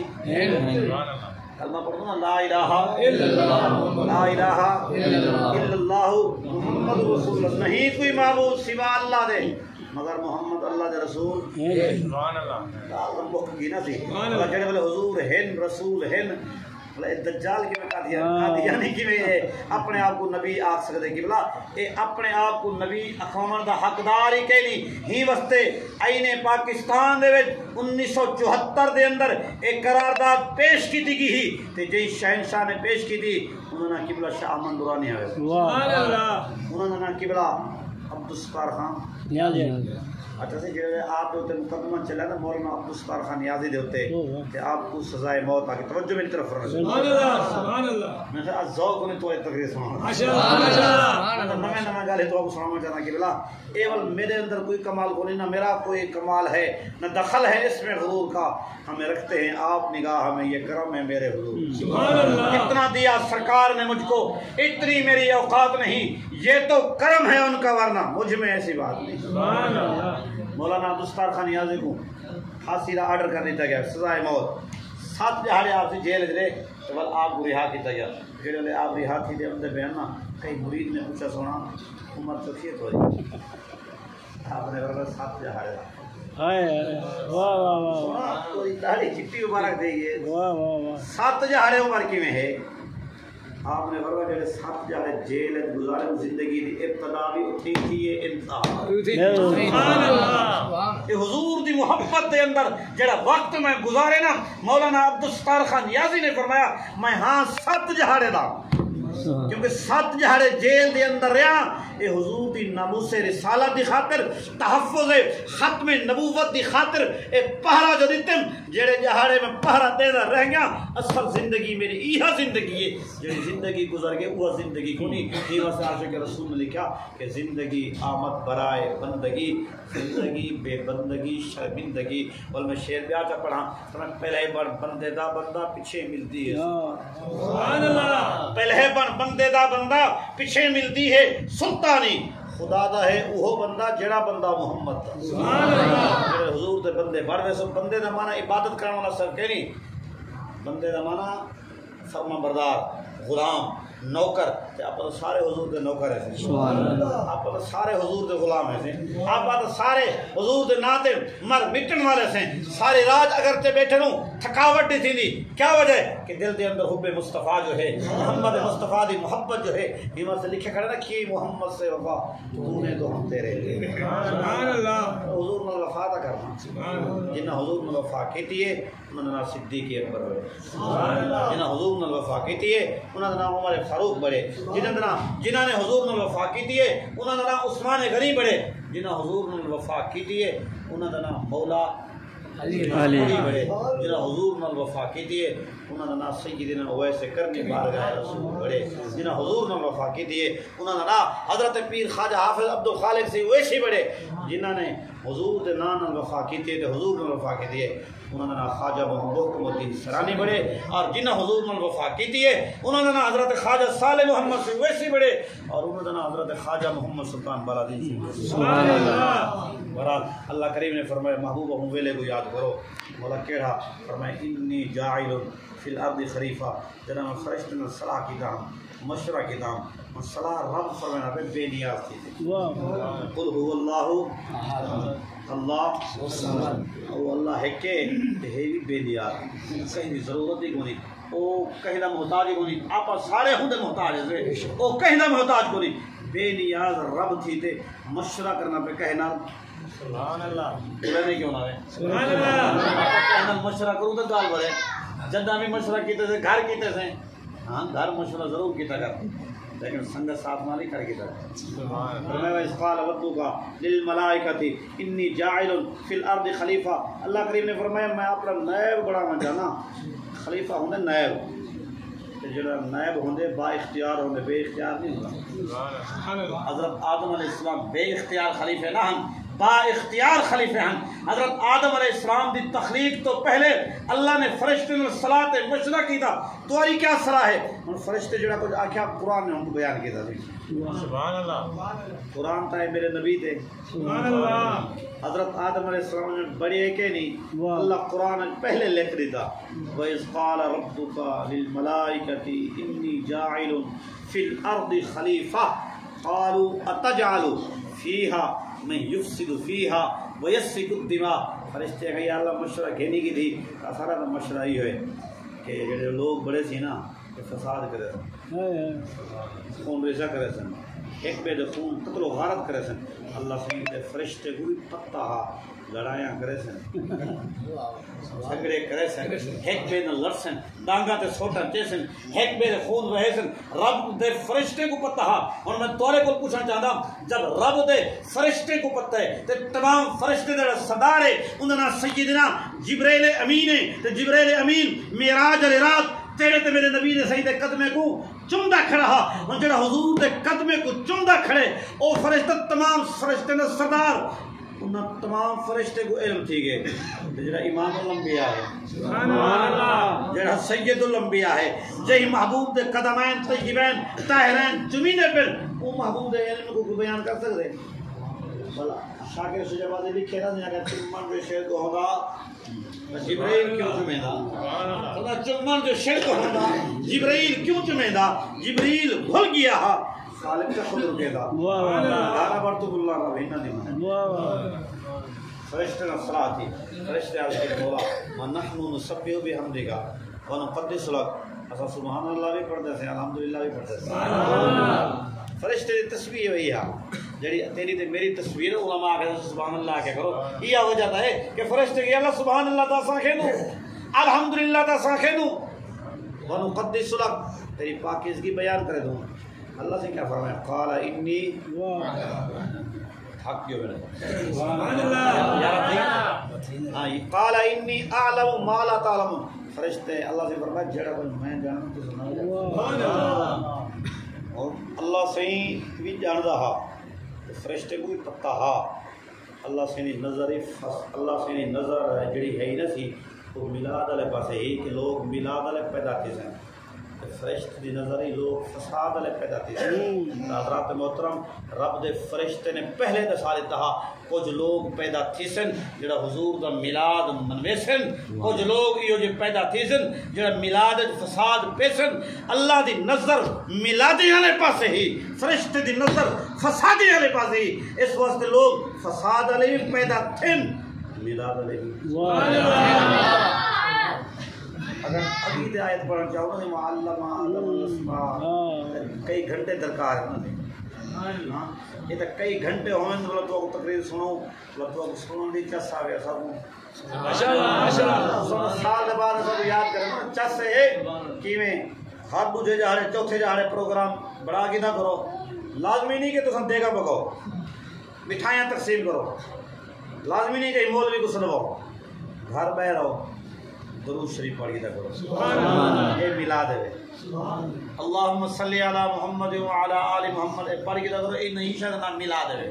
Speaker 2: کلمہ پڑھو نا لا الہ الا اللہ لا الہ الا اللہ محمد رسول اللہ نہیں کوئی معبود سوا اللہ دے مگر محمد اللہ دے رسول سبحان اللہ لازم بک گی نہ تھی اللہ جڑے بولے حضور ہن رسول ہن دجال کی میں قادیانی کی میں اپنے آپ کو نبی آکھ سکتے کہ بلا اے اپنے آپ کو نبی اخوامن دا حقدار ہی کہنی ہی وستے آئین پاکستان دے وچ انیس سو چوہتر دے اندر ایک قرارداد پیش کی تھی کی ہی تے جئی شہنشاہ نے پیش کی تھی انہوں نے قبلہ شاہ احمد دورانی آئے انہوں نے قبلہ عبدالستار خان اچھا سے جو آپ ہوتے مقدمہ چلا نا مولانا عبدالستار خان نیازی دے ہوتے کہ آپ کو سزائے موت آگے توجہ میری طرف فرمائے سبحان اللہ سبحان اللہ میں سے از ذوق انہیں تو ایک تقریر سنانا ماشاءاللہ نمے نمے گالے تو آپ کو سنانا چاہتا کہ بلا ایول میرے اندر کوئی کمال کو نہیں نہ میرا کوئی کمال ہے نہ دخل ہے اس میں حضور کا ہمیں رکھتے ہیں آپ نگاہ ہمیں یہ کرم ہے میرے حضور سبحان اللہ اتنا دیا سرکار نے مجھ کو اتنی میری اوقات نہیں یہ تو کرم ہے ان کا ورنہ مجھ میں ایسی بات نہیں سبحان اللہ مولانا عبدالستار خان نیازی کو پھانسی کا آرڈر کر دیتا گیا سزائے موت سات جہاڑے آپ سے جیل دے تو بل آپ کو رہا کیتا گیا جڑے آپ رہا تھی دے اندر بیان نا کئی مرید نے پوچھا سونا عمر چکیت ہو جائے آپ نے برابر سات جہاڑے واہ واہ واہ سونا تو داڑھی چٹی مبارک دے گئے واہ واہ واہ سات جہاڑے عمر کی میں ہے آپ نے فرمایا جڑے سات جہاڑے جیل گزارے زندگی دی ابتدا بھی اٹھی تھی یہ انتہا سبحان اللہ یہ حضور دی محبت دے اندر جڑا وقت میں گزارے نا مولانا عبدالستار خان نیازی نے فرمایا میں ہاں سات جہاڑے دا کیونکہ سات جہاڑے جیل دے اندر رہا اے حضور دی ناموس رسالت دی خاطر تحفظ ختم نبوت دی خاطر اے پہرا جو دیتم جڑے جہاڑے میں پہرا دینا رہ گیا اصل زندگی میری ایہا زندگی ہے جڑی زندگی گزر گئے وہ زندگی کو نہیں یہ واسطے عاشق رسول نے لکھا کہ زندگی آمد برائے بندگی زندگی بے بندگی شرمندگی اور میں شعر بھی آتا پڑھا پہلے بار بندے دا بندہ پیچھے ملتی ہے سبحان اللہ پہلے بار بندے دا بندہ پیچھے ملتی ہے سلطانی خدا دا ہے وہ بندہ جڑا بندہ محمد دا سبحان اللہ میرے حضور دے بندے بڑھ دے سو بندے دا معنی عبادت کرنے والا سر کہ نہیں بندے دا معنی فرما بردار غلام نوکر آپ سارے حضور دے نوکر ہیں سبحان اللہ آپ سارے حضور دے غلام ہیں آپ سارے حضور دے ناتے مر مٹن والے ہیں سارے راج اگر تے بیٹھے نو تھکاوٹ دی تھی کیا وجہ ہے کہ دل دے اندر حب مصطفیٰ جو ہے محمد مصطفیٰ دی محبت جو ہے یہ سے لکھے کھڑے نا کہ محمد سے وفا تو نے تو ہم تیرے لئے سبحان اللہ حضور نے وفا دا کرنا جنہ حضور نے وفا کیتی ہے انہوں نے صدیق اکبر ہوئے جنہ حضور نے وفا کیتی ہے انہوں نے عمر فاروق بڑے جنہاں جنہاں نے حضور نے وفا کیتی ہے انہوں نے عثمان غنی بڑے جنہاں حضور نے وفا کیتی ہے انہوں نے مولا
Speaker 3: علی
Speaker 2: بڑے جنہاں حضور نال وفا کیتی ہے انہاں دا نام سیدنا اویس کرنی بارگاہ رسول بڑے جنہاں حضور نال وفا کیتی ہے انہاں دا نام حضرت پیر خواجہ حافظ عبد الخالق سے اویسی بڑے جنہاں نے حضور دے نام نال وفا کیتی ہے تے حضور نال وفا کیتی ہے انہاں دا نام خواجہ محمد الدین سرانی بڑے اور جنہاں حضور نال وفا کیتی ہے انہاں دا نام حضرت خواجہ صالح محمد سے اویسی بڑے اور انہاں دا نام حضرت خواجہ محمد سلطان بالادین سے سبحان اللہ برات اللہ کریم نے فرمایا محبوب ہوں ویلے کو یاد کرو مولا کیڑا فرمایا انی جاعل فی الارض خلیفہ جنہاں فرشتے نے صلاح کی دام مشورہ کی دام صلاح رب فرمایا پہ بے نیاز تھی قل هو اللہ اللہ او اللہ ہے کہ ہے بھی بے نیاز کہیں بھی ضرورت ہی کونی او کہیں دا محتاج ہی کونی آپ سارے ہوں دے محتاج ہے او کہیں دا محتاج کونی بے نیاز رب تھی تے مشورہ کرنا پہ کہنا سبحان اللہ بولے نہیں کیوں نہ ہے سبحان اللہ کہنا مشورہ کروں تو گال بڑے جدہ بھی مشورہ کیتے سے گھر کیتے سے ہاں گھر مشورہ ضرور کیتا کرتے لیکن سنگت ساتھ مالی کر کیتا فرمایا اس قال ربک للملائکۃ انی جاعل فی الارض خلیفہ اللہ کریم نے فرمایا میں اپنا نائب بڑا میں جانا خلیفہ ہوندے نائب جڑا نائب ہوندے با اختیار ہوندے بے اختیار نہیں ہوندا حضرت آدم علیہ السلام بے اختیار خلیفہ نہ ہن با اختیار خلیفہ ہن حضرت آدم علیہ السلام دی تخلیق تو پہلے اللہ نے فرشتے نے صلاۃ مشورہ کیتا تمہاری کیا صلاح ہے ہن فرشتے جڑا کچھ آکھیا قرآن نے ہم کو بیان کیتا سی سبحان اللہ قرآن تا میرے نبی تے سبحان اللہ حضرت آدم علیہ السلام نے بڑے کہ نہیں اللہ قرآن پہلے لکھ دیتا وَإِذْ قَالَ رَبُّكَ لِلْمَلَائِكَةِ إِنِّي جَاعِلٌ فِي الْأَرْضِ خَلِيفَةً قَالُوا أَتَجْعَلُ فِيهَا مَن يُفْسِدُ فِيهَا وَيَسْفِكُ الدِّمَاءَ فرشتے کہ یا اللہ مشورہ گھینی کی تھی سارا کا مشورہ یہ ہے کہ جڑے لوگ بڑے سی نا کہ فساد کرے سن خون ریزہ کرے سن ایک بے دے خون قتل و غارت کرے سن اللہ سے دے فرشتے کوئی پتہ ہا لڑائیاں کرے سن جھگڑے کرے سن ایک بے نہ لڑ سن ڈانگا تے سوٹا تے سن ایک بے دے خون رہے سن رب دے فرشتے کو پتہ ہا اور میں تورے کو پوچھنا چاہتا جب رب دے فرشتے کو پتہ ہے تے تمام فرشتے دے سردار ہے انہاں سیدنا جبرائیل امین ہے تے جبرائیل امین معراج علی رات تیرے تے میرے نبی نے صحیح دے قدمے کو چومدا کھڑا ہا اور جڑا حضور دے قدمے کو چومدا کھڑے او فرشتے تمام فرشتے نے سردار انہاں تمام فرشتے کو علم تھی گئے جڑا امام الانبیاء ہے سبحان اللہ جڑا سید الانبیاء ہے جہی محبوب دے قدمین طیبین طاہرین زمینے پر وہ محبوب دے علم کو بیان کر سکتے بلا شاکر سجابادی لکھے نا جہاں کہ چلمان جو شیر کو ہوگا جبرائیل کیوں چمیندہ خدا چلمان جو شیر کو ہوگا جبرائیل کیوں چمیندہ جبرائیل بھول گیا ہا خالق کا خود رکے گا دارا برتب اللہ رب ہنہ دیمانا فرشتے نے صلاح تھی فرشتے آج کے مولا وَنَحْنُ نُسَبِّحُ بِحَمْدِكَ وَنُقَدِّسُ لَكَ اسا سبحان اللہ بھی پڑھتے ہیں الحمدللہ بھی پڑھتے ہیں فرشتے دی تسبیح وہی ہے جڑی تیری تے میری تصویر علماء کہ سبحان اللہ کیا کرو یہ ہو جاتا ہے کہ فرشتے کہ اللہ سبحان اللہ تا ساکھے نو الحمدللہ تا ساکھے نو وَنُقَدِّسُ لَكَ تیری پاکیزگی بیان کرے دوں اللہ سے کیا فرمایا قال انی حق جو ہے سبحان اللہ ہاں قال انی اعلم ما لا تعلمون فرشتے اللہ سے فرمایا جڑا کوئی میں جانوں تو سنا سبحان اللہ اور اللہ سے بھی جاندا ہا فرشتے کو بھی پتہ ہا اللہ سے نظر اللہ سے نظر جڑی ہے نہ سی وہ میلاد والے پاسے ہی کہ لوگ میلاد والے پیدا تھے سن فرشتے دی نظر ہی لوگ فساد والے پیدا تھے حضرات محترم رب دے فرشتے نے پہلے دسا دیتا ہا کچھ لوگ پیدا تھی سن جڑا حضور دا میلاد منوے سن کچھ لوگ یہ جو پیدا تھی سن جڑا میلاد فساد پہ سن اللہ دی نظر میلادی والے پاسے ہی فرشتے دی نظر فسادی والے پاسے ہی اس واسطے لوگ فساد والے بھی پیدا تھے میلاد والے بھی اگر ابھی دے آیت پڑھنا چاہو نا معلم علم الاسماء کئی گھنٹے درکار ہے نا یہ تو کئی گھنٹے ہوئے تو اللہ تو تقریر سنو اللہ تو سنو دی چس آ گیا سب ماشاءاللہ سال دے بعد سب یاد کریں چس ہے کیویں ہر دوجے جا رہے چوتھے جا رہے پروگرام بڑا کی نہ کرو لازمی نہیں کہ تساں دیگا پکاؤ مٹھائیاں تقسیم کرو لازمی نہیں کہ مولوی کو سنواؤ گھر بہ رہو درود شریف پڑھ کے کرو یہ میلاد ہے اللہم صلی علی محمد وعلی آل محمد پڑھ کے کرو یہ نہیں شاید نام میلاد ہے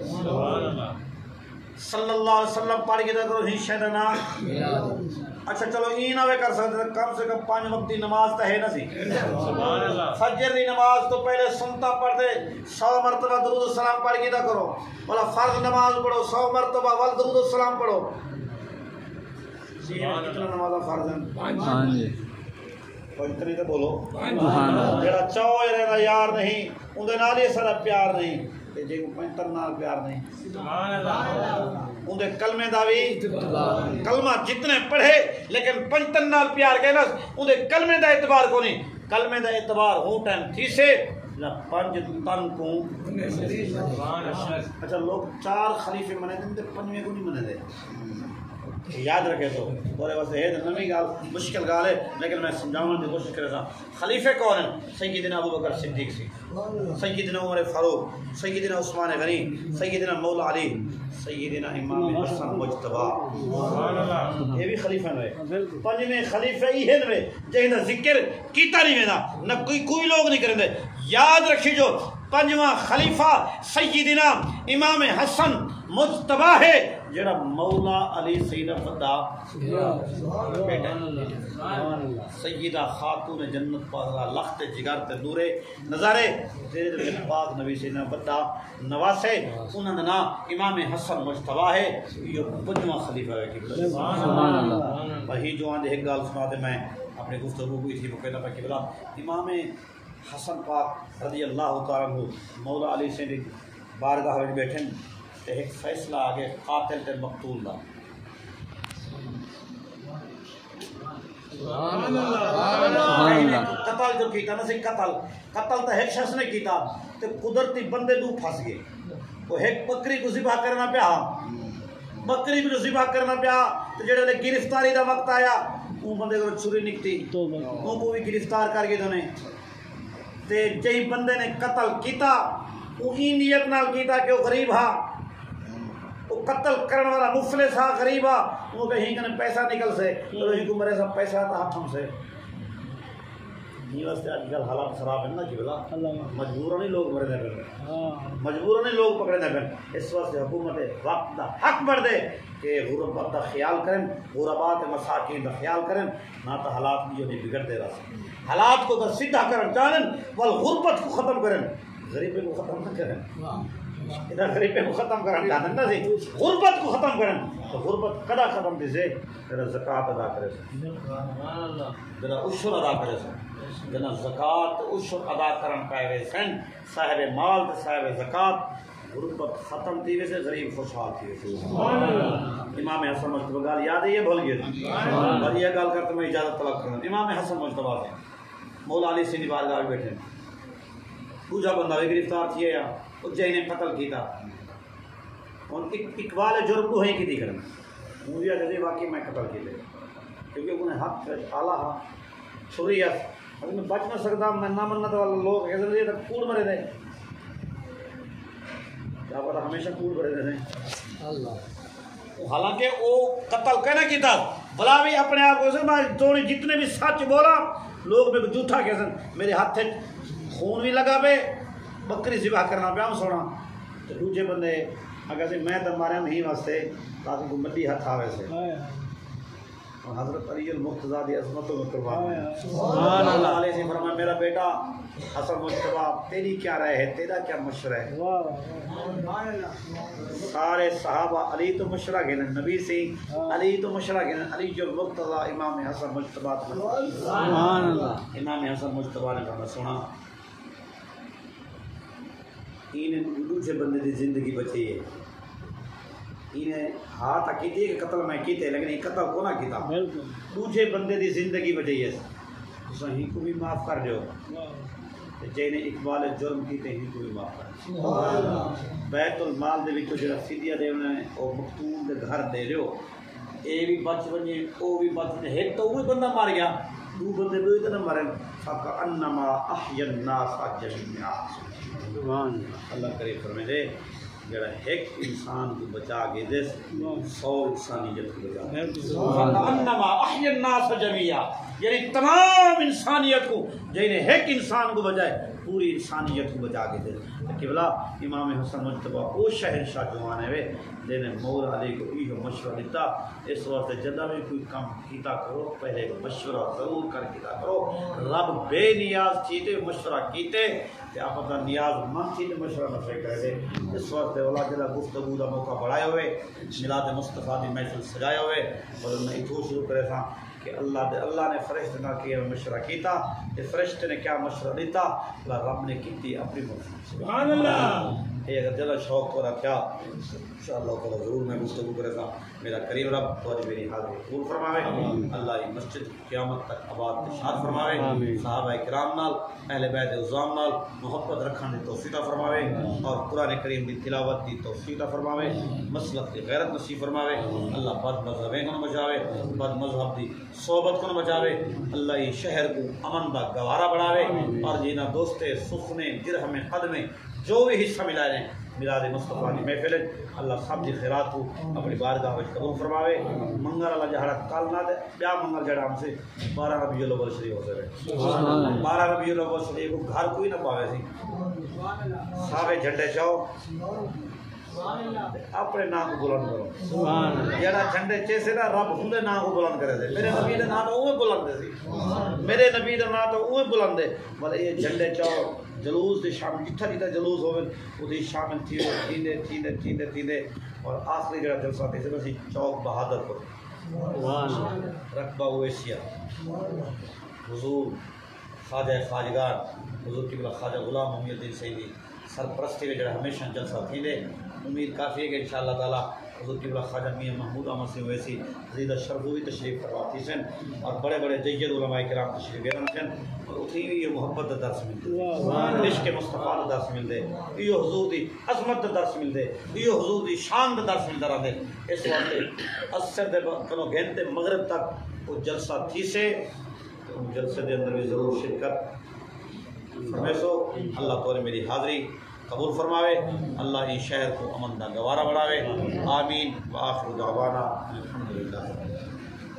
Speaker 2: صلی اللہ علیہ وسلم پڑھ کے کرو نہیں شاید نام اچھا چلو این ہوئے کر سکتے کم سے کم پانچ وقت دی نماز تو ہے نا سی فجر دی نماز تو پہلے سنتا پڑھتے سو مرتبہ درود السلام پڑھ کے کرو بولا فرض نماز پڑھو سو مرتبہ ول درود السلام پڑھو کتنا نماز فرض ہیں
Speaker 3: ہاں جی
Speaker 2: پنجتنی تو بولو جڑا چاہو رہنا یار نہیں اندے نال ہی سارا پیار نہیں تے جے پنجتر نال پیار نہیں اندے کلمے دا بھی کلمہ جتنے پڑھے لیکن پنجتن نال پیار کہنا اندے کلمے دا اعتبار کو نہیں کلمے دا اعتبار ہوں ٹائم تھی سے پنج تن کو اچھا لوگ چار خلیفے منے دیں پنجویں کو نہیں منے دے یاد رکھے تو بولے واسطے ہے نمی گال مشکل گال ہے لیکن میں سمجھاؤں کی کوشش کر رہا خلیفہ کون ہیں سیدنا ابو بکر صدیق سی سیدنا عمر فاروق سیدنا عثمان غنی سیدنا مولا علی سیدنا امام حسن مجتبی یہ بھی خلیفہ ہوئے پنجویں خلیفہ ہی ہیں جہاں ذکر کیتا نہیں وینا نہ کوئی کوئی لوگ نہیں کریں دے یاد رکھی جو پنجواں خلیفہ سیدنا امام حسن مجتبی ہے جڑا مولا علی سیدہ فدا بیٹا سیدہ خاتون جنت پاک لخت جگر تے دورے نظارے تیرے دل پاک نبی سیدنا فدا نواسے انہاں دا نام امام حسن مجتبی ہے یہ پنجواں خلیفہ ہے سبحان اللہ وہی جو آندے ایک گال سنا تے میں اپنے گفتگو کوئی تھی وہ کہتا پاک بلا امام حسن پاک رضی اللہ تعالیٰ عنہ مولا علی سے بارگاہ میں بیٹھے تے ایک فیصلہ آگے قاتل تے مقتول دا قتل جو کیتا نا سی قتل قتل تے ایک شخص نے کیتا تے قدرتی بندے دو پھنس گئے وہ ایک بکری کو ذبح کرنا پیا بکری کو ذبح کرنا پیا تے جڑے نے گرفتاری دا وقت آیا وہ بندے کو چھری نکتی وہ کو بھی گرفتار کر کے دونے تے جئی بندے نے قتل کیتا وہ ہی نیت نال کیتا کہ وہ غریب ہا وہ قتل کرنے والا مفلس ہا غریب ہا وہ کہیں کہ پیسہ نکل سے تو ہی کو مرے سب پیسہ آتا ہاتھ ہم سے یہ واسطے آج کل حالات خراب ہیں نا کہ بلا مجبوراً ہی لوگ مرے دے پھر مجبوراً ہی لوگ پکڑے دے پھر اس واسطے حکومت وقت دا حق بڑھ دے کہ غربت دا خیال کریں غربات مساکین دا خیال کریں نہ تو حالات بھی جو نہیں بگڑتے رہا حالات کو تو سیدھا کریں جانیں والغربت کو ختم کریں غریبے کو ختم نہ کریں ادھر غریبے کو ختم کریں جانیں نا سی غربت کو ختم کریں تو غربت کدا ختم دی سے ذرا زکاة ادا کرے سے ذرا عشر ادا کرے سے جنا زکاة عشر ادا کرن پائے سن صاحب مال تے صاحب زکاة غربت ختم تھی ویسے غریب خوشحال تھی ویسے امام حسن مجتبی گال یاد ہے یہ بھول گئے اور یہ گال کرتے میں اجازت طلب کروں امام حسن مجتبی سے مولا علی سے بارگاہ بیٹھے دوجا بندہ بھی گرفتار تھی یا اس جہی نے قتل کیتا اور اقبال جرم کو ہے کی دی کرنا مجھے جیسے واقعی میں قتل کی دے کیونکہ انہیں ہاتھ آلہ ہاں چھری ہے اگر میں بچ نہ سکتا میں نہ منت والا لوگ کہتے ہیں تک کوڑ مرے دے کیا پتا ہمیشہ کوڑ مرے دے اللہ حالانکہ وہ قتل کہنا کی تھا بلا بھی اپنے آپ کو میں دوڑی جتنے بھی سچ بولا لوگ میں جھوٹا کہتے ہیں میرے ہاتھ خون بھی لگا پہ بکری ذبح کرنا پہ ہم سونا تو دوجے بندے اگر سے میں تو مارے نہیں واسطے تاکہ کوئی مدی ہاتھ آوے سے اور حضرت علی المقتضیٰ دی عظمتوں میں قربان سبحان اللہ علیہ سے فرمایا میرا بیٹا حسن مجتبی تیری کیا رائے ہے تیرا کیا مشورہ ہے سارے صحابہ علی تو مشورہ گئے نبی سے علی تو مشورہ گئے علی جو المقتضیٰ امام حسن مجتبی سبحان اللہ امام حسن مجتبی نے فرمایا سنا انہیں دوسرے بندے دی زندگی بچی ہے انہیں ہاتھ کیتی کہ قتل میں کیتے لیکن یہ قتل کو نہ کیتا دوسرے بندے دی زندگی بچی ہے تو ہی کو بھی معاف کر دیو جینے اقبال جرم کیتے ہی کو بھی معاف کر دیو بیت المال دے وچوں جڑا فدیہ دے انہیں او مقتول دے گھر دے دیو اے بھی بچ ونجے او بھی بچ ونجے ایک تو وہی بندہ مار گیا دو بندے بھی اتنا مرے فَكَأَنَّمَا أَحْيَا النَّاسَ جَمِيعًا اللہ کرے فرمائے دے جڑا ایک انسان کو بچا کے دے سو انسانیت کو بچا دے انما احی الناس جميعا، یعنی تمام انسانیت کو جنہیں ایک انسان کو بچائے پوری انسانیت کو بچا کے دے۔ قبلہ امام حسن مجتبہ او شہنشاہ جوان ہے جنہیں مولا علی کو یہ مشورہ دیتا، اس وقت جدہ میں کوئی کام کیتا کرو پہلے مشورہ ضرور کر کیتا کرو، رب بے نیاز تھیتے مشورہ کیتے کہ آپ اپنا نیاز مند تھیتے مشورہ نفے کر دے۔ اس وقت اللہ جلہ گفتگو دا موقع بڑھائے ہوئے، میلاد مصطفیٰ دی محفل سجائے ہوئے، اور میں اتھو شروع کرے تھا کہ اللہ دے اللہ نے فرشتے نہ کیا مشورہ کیتا، کہ فرشتے نے کیا مشورہ دیتا، اللہ رب نے کیتی اپنی مشورہ۔ سبحان اللہ! یہ اگر دل شوق کو رکھا انشاءاللہ تعالی ضرور میں گفتگو کرے گا۔ میرا کریم رب تمہاری میری حاضری قبول فرماوے، اللہ یہ مسجد قیامت تک آباد ارشاد فرماوے، صحابہ کرام نال اہل بیت عظام نال محبت رکھنے دی توفیق عطا فرماوے، اور قرآن کریم دی تلاوت دی توفیق عطا فرماوے، مسلک دی غیرت نصیب فرماوے، اللہ بد مذہبیں کو بچاوے، بد مذہب دی صحبت کو بچاوے، اللہ یہ شہر کو امن دا گوارا بناوے، اور جینا دوستے سخنے درہم قدمیں جو بھی حصہ ملا رہے ہیں میلاد مصطفیٰ کی محفل اللہ سب کی خیرات کو اپنی بارگاہ میں قبول فرماوے۔ منگل اللہ جہاں کال نہ دے بیا منگل جڑا ہم سے بارہ ربیع الاول شریف ہو سکے، بارہ ربیع الاول شریف کو گھر کوئی نہ پاوے سی سارے جھنڈے چاہو اپنے نام کو بلند کرو، جڑا جھنڈے چیسے نا رب ہندے نام کو بلند کرے دے، میرے نبی دا نام تو اوے بلند دے سی، میرے نبی دا نام تو اوے بلند دے، مطلب یہ جھنڈے چاہو جلوس دے شامل جتھا جتھا جلوس ہوئے وہ شامل تھیندے تھیندے تھیندے تھیندے تھیندے اور آخری جڑا جلسہ تھے سی چوک بہادر پر رقبہ اویسیہ حضور خواجہ خواجگار حضور قبلہ خواجہ غلام محمد الدین سیدی سرپرستی میں جڑا ہمیشہ جلسہ تھیندے، امید کافی ہے کہ انشاءاللہ تعالیٰ حضور قبلہ خواجہ میاں محمود احمد سے ویسی عزیزہ شرفوی تشریف فرماتی سن، اور بڑے بڑے جید علماء کرام تشریف بیرن سن، اور اتنی بھی یہ محبت دا درس ملتے، عشق مصطفیٰ دا درس ملتے، یہ حضور دی عظمت دا درس ملتے، یہ حضور دی شان دا درس ملتا رہتے۔ اس وقت اثر دے کنو گھنٹے مغرب تک وہ جلسہ تھی سے ان جلسے دے اندر بھی ضرور شرکت فرمائے سو۔ اللہ تعالی میری حاضری قبول فرماوے، اللہ یہ شہر کو امن دا گوارا بڑھاوے، آمین، وآخر دعوانا الحمدللہ۔